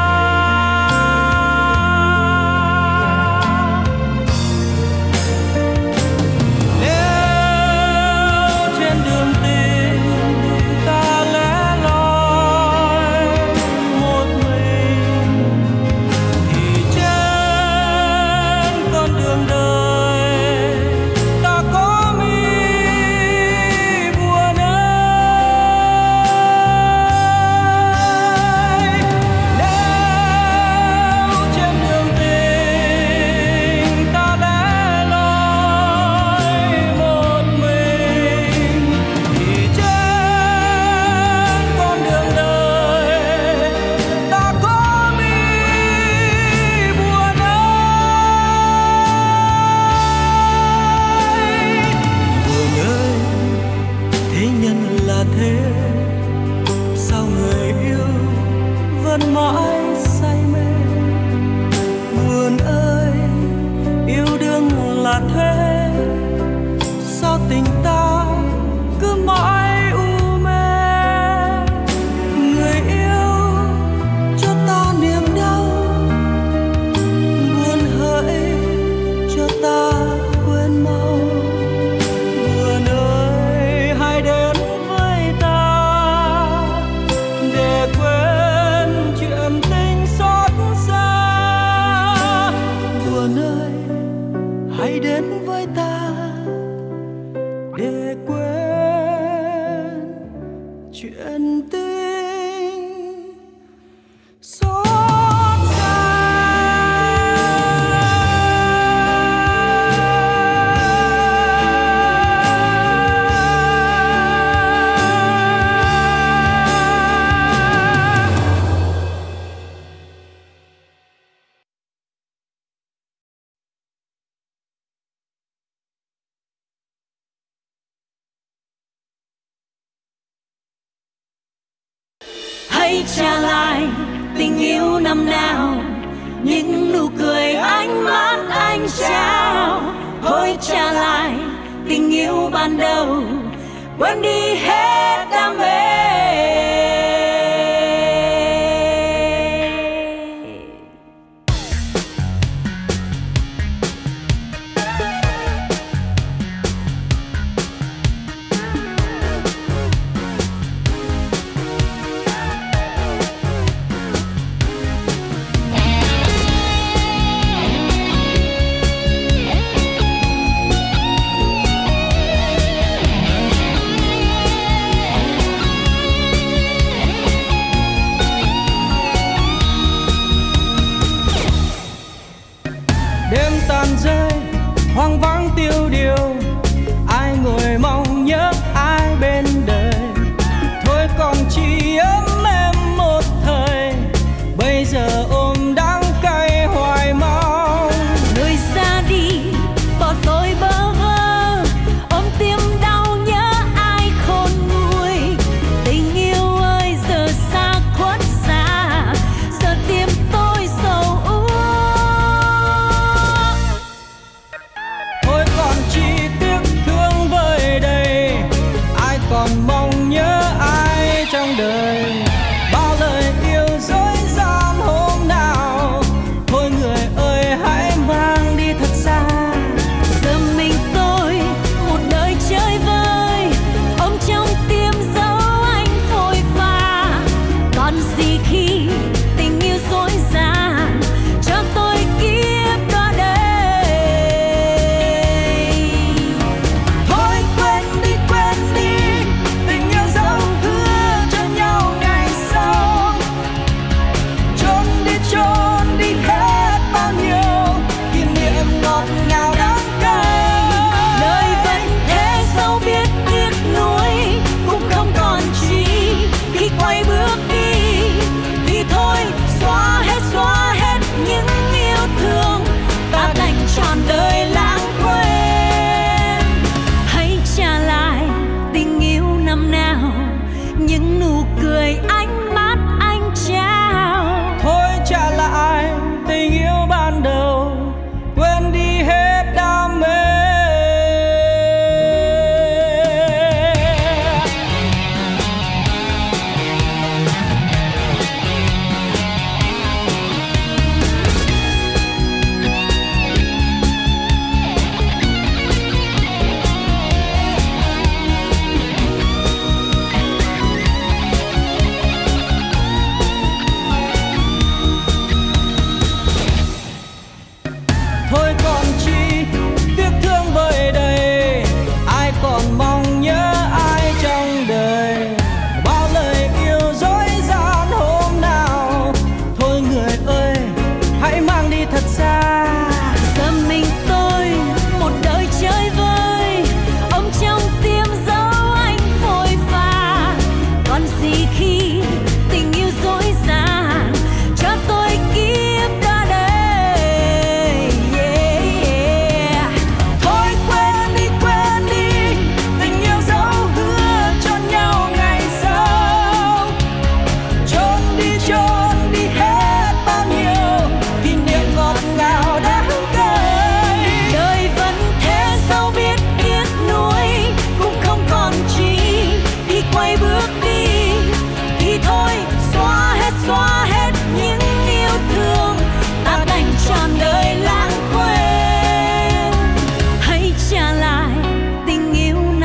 Hãy trả lại tình yêu năm nào, những nụ cười ánh mắt anh trao. Hãy trả lại tình yêu ban đầu, quên đi hết đam mê.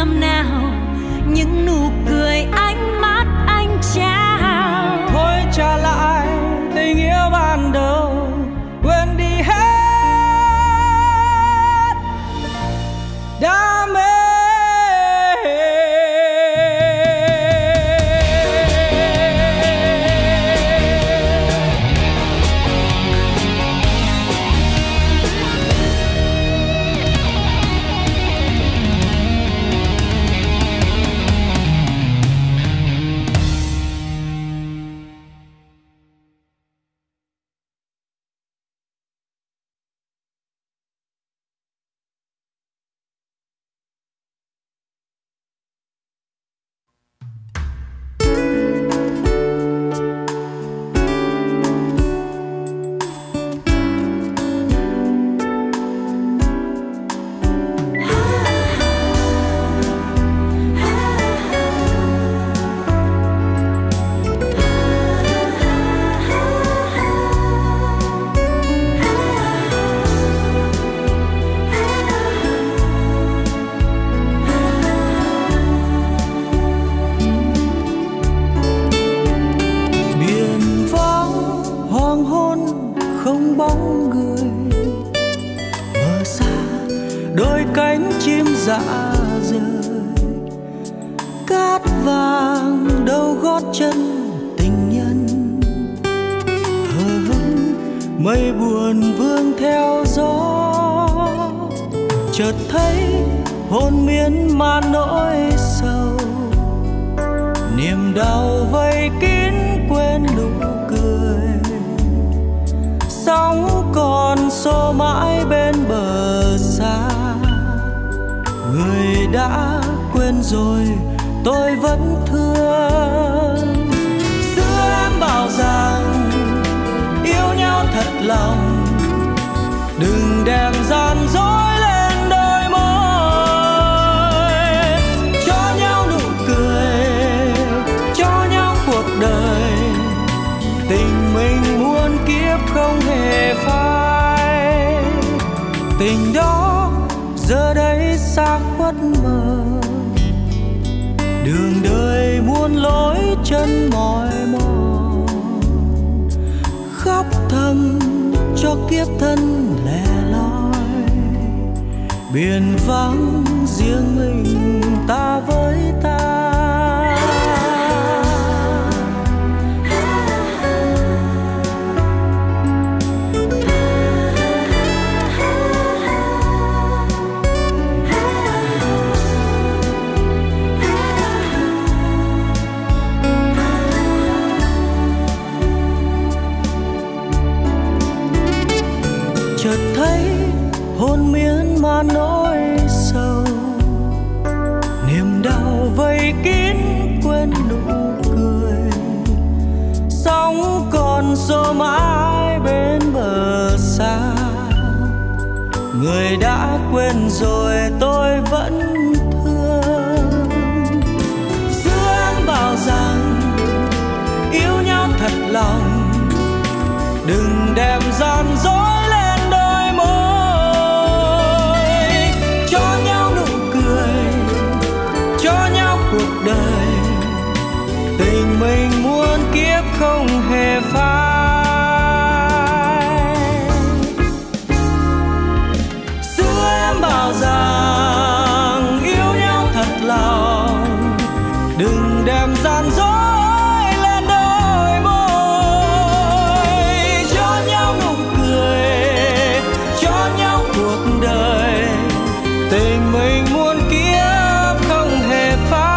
năm nào những nụ cười ánh mắt anh trao. Thôi trả lại tình yêu ban đầu, quên đi hết đam mê. Dạ rời cát vàng đâu gót chân tình nhân, hờ hững mây buồn vương theo gió. Chợt thấy hồn miên man nỗi sầu, niềm đau vây kín quên nụ cười. Sóng còn xô mãi bên bờ xa, người đã quên rồi tôi vẫn thương. Xưa em bảo rằng yêu nhau thật lòng, đừng đem gian dối lên đôi môi. Cho nhau nụ cười, cho nhau cuộc đời, tình mình muôn kiếp không hề phai. Tình đó giờ đây xa khuất mờ, đường đời muôn lối chân mỏi mòn. Khóc thầm cho kiếp thân lẻ loi, biển vắng riêng mình ta với ta. Chợt thấy hồn miên man nỗi sầu, niềm đau vây kín quên nụ cười. Sóng còn xô mãi bên bờ xa, người đã quên rồi tôi vẫn thương. Xưa em bảo rằng yêu nhau thật lòng, đừng đem gian dối đời. Tình mình muôn kiếp không hề phai. Xưa em bảo rằng yêu nhau thật lòng, đừng đem gian dối lên đôi môi. Cho nhau nụ cười, cho nhau cuộc đời, tình mình muôn kiếp không hề phai.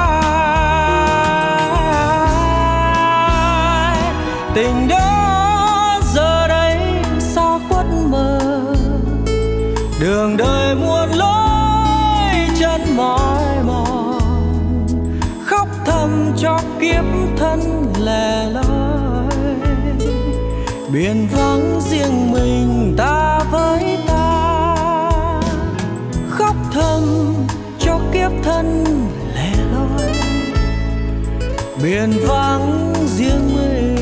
Tình đó giờ đây xa khuất mờ, đường đời muôn lối chân mỏi mòn. Khóc thầm cho kiếp thân lẻ loi, biển vắng riêng mình ta với ta. Khóc thầm cho kiếp thân lẻ loi, biển vắng riêng mình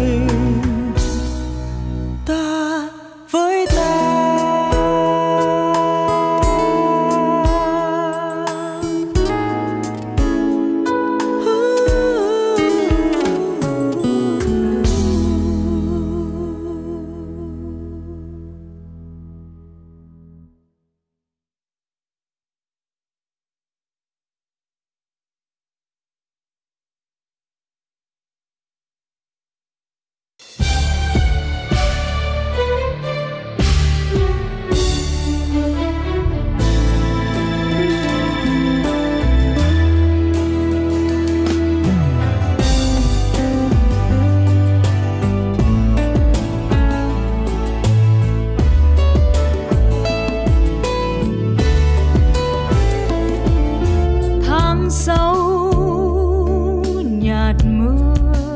ta với ta. sâu nhạt mưa,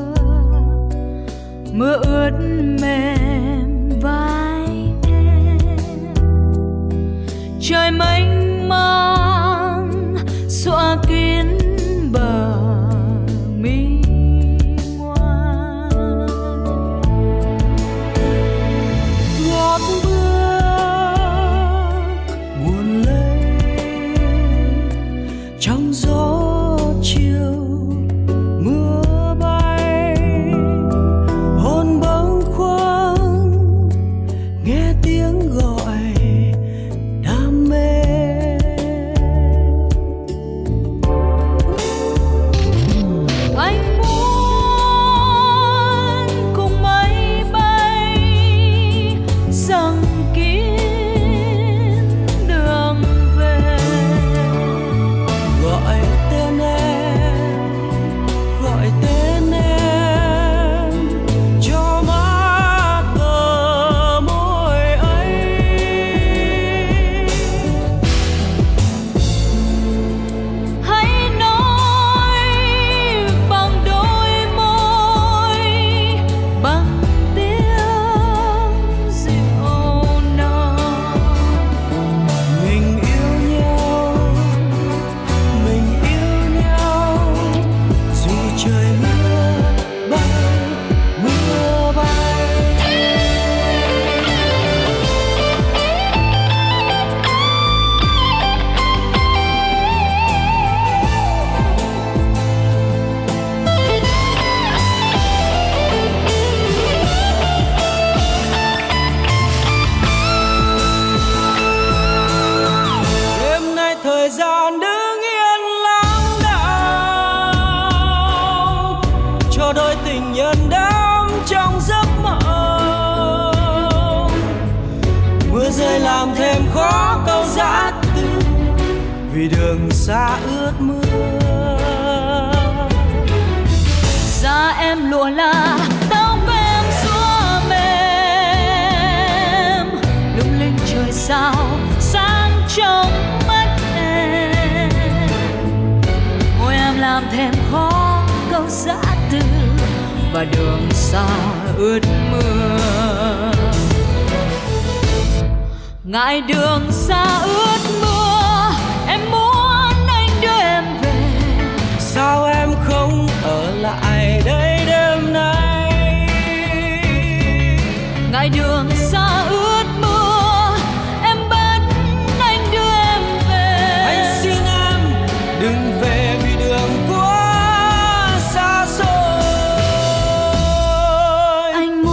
mưa ướt mềm vai em. Trời mênh mang xõa kín bờ mi ngoan. Ngót bước buồn lây trong gió chiều mưa bay, hồn bâng khuâng nghe tiếng gọi đam mê. Anh muốn cùng mây bay dâng kín đường về, Gọi tên em, gọi tên em cho mát bờ môi ấy. hãy nói bằng đôi môi, bằng tiếng dịu nồng. Mình yêu nhau, mình yêu nhau dù trời mưa bay, mưa bay. Đêm nay thời gian đứng yên lắng đọng cho đôi tình nhân đắm trong giấc mộng. Mưa rơi làm thêm khó câu dã từ vì đường xa ướt mưa. Da em lụa là tóc em xõa mềm, lung linh trời sao sáng trong mắt em. Môi em làm thêm khó câu dã từ và đường xa ướt mưa. Ngại đường xa ướt mưa, em muốn anh đưa em về. Sao em không ở lại đây đêm nay? Ngại đường xa ướt mưa, em bắt anh đưa em về. Anh xin em đừng về vì đường quá xa xôi. Anh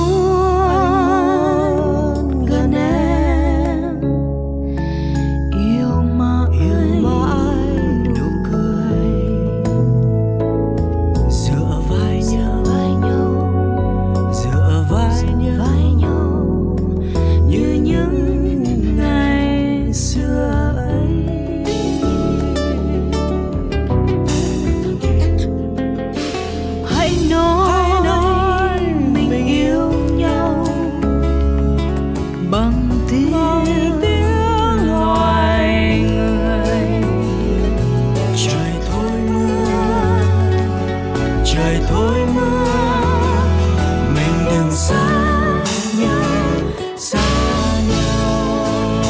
muốn gần em, yêu mãi Yêu mãi nụ cười dựa vai nhau, dựa vai nhau như những ngày xưa ấy. hãy nói mình yêu nhau bằng tiếng loài người. Trời thôi mưa, trời thôi mưa, mình đừng xa nhau, xa nhau.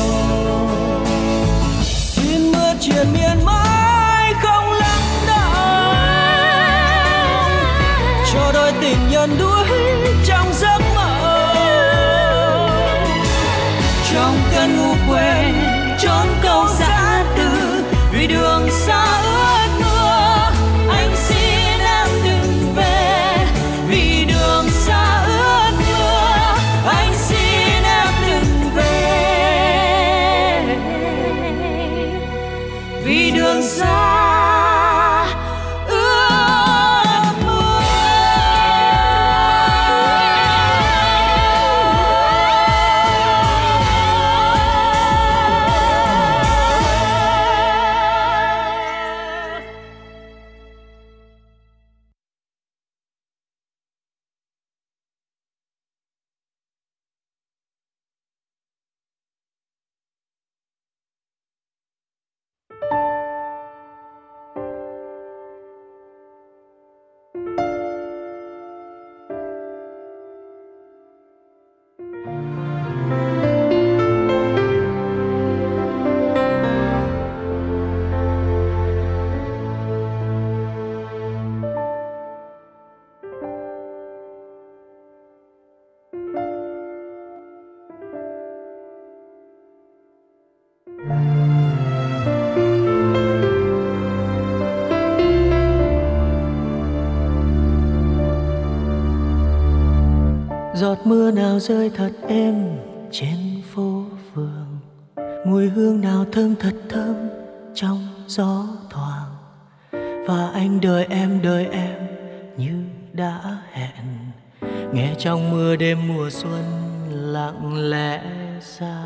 Xin mưa triền miên mãi không lắng đọng cho đôi tình nhân đuối trong giấc mộng. Trong cơn ngủ quên trốn câu dã từ vì đường xa ướt mưa. Anh xin em đừng về vì đường xa ướt mưa. Anh xin em đừng về vì đường xa ướt mưa. Giọt mưa nào rơi thật êm trên phố phường, mùi hương nào thơm thật thơm trong gió thoảng. Và anh đợi em đợi em như đã hẹn, nghe trong mưa đêm mùa xuân lặng lẽ xa.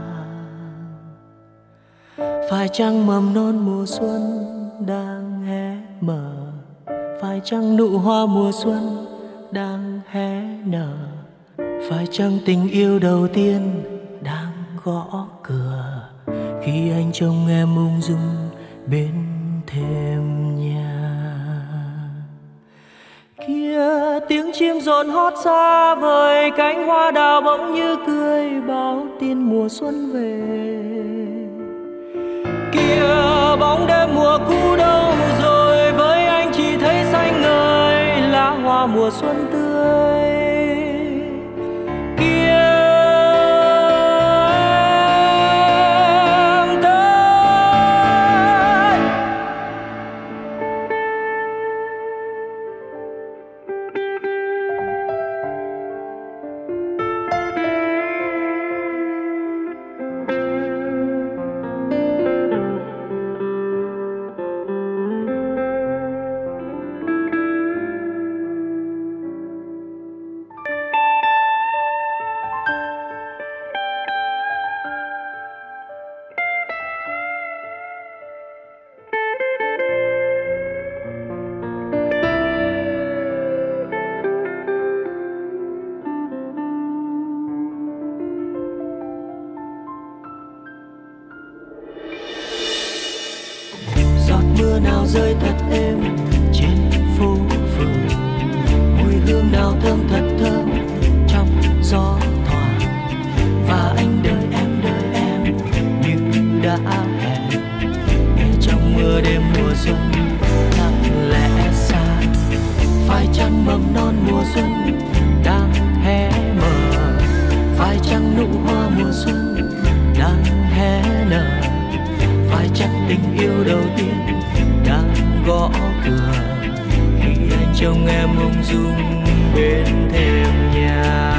Phải chăng mầm non mùa xuân đang hé mở, phải chăng nụ hoa mùa xuân đang hé nở, phải chăng tình yêu đầu tiên đang gõ cửa khi anh trông em ung dung bên thềm nhà. Kia tiếng chim rộn hót xa vời, cánh hoa đào bỗng như cười báo tin mùa xuân về. Kia bóng đêm mùa cũ đâu rồi, với anh chỉ thấy xanh ngời lá hoa mùa xuân tươi. Kia em thấy mưa nào rơi thật êm trên phố phường, mùi hương nào thơm thật thơm trong gió thoảng. Và anh đợi em đợi em như đã hẹn, nghe trong mưa đêm mùa xuân lặng lẽ xa. Phải chăng mầm non mùa xuân đang hé mở, phải chăng nụ hoa mùa xuân đang hé nở, phải chăng tình yêu đầu tiên đang gõ cửa khi anh trông em ung dung bên thềm nhà.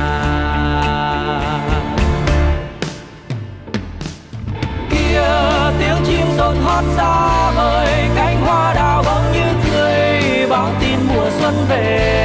Kia tiếng chim rộn hót xa vời, cánh hoa đào bỗng như cười báo tin mùa xuân về.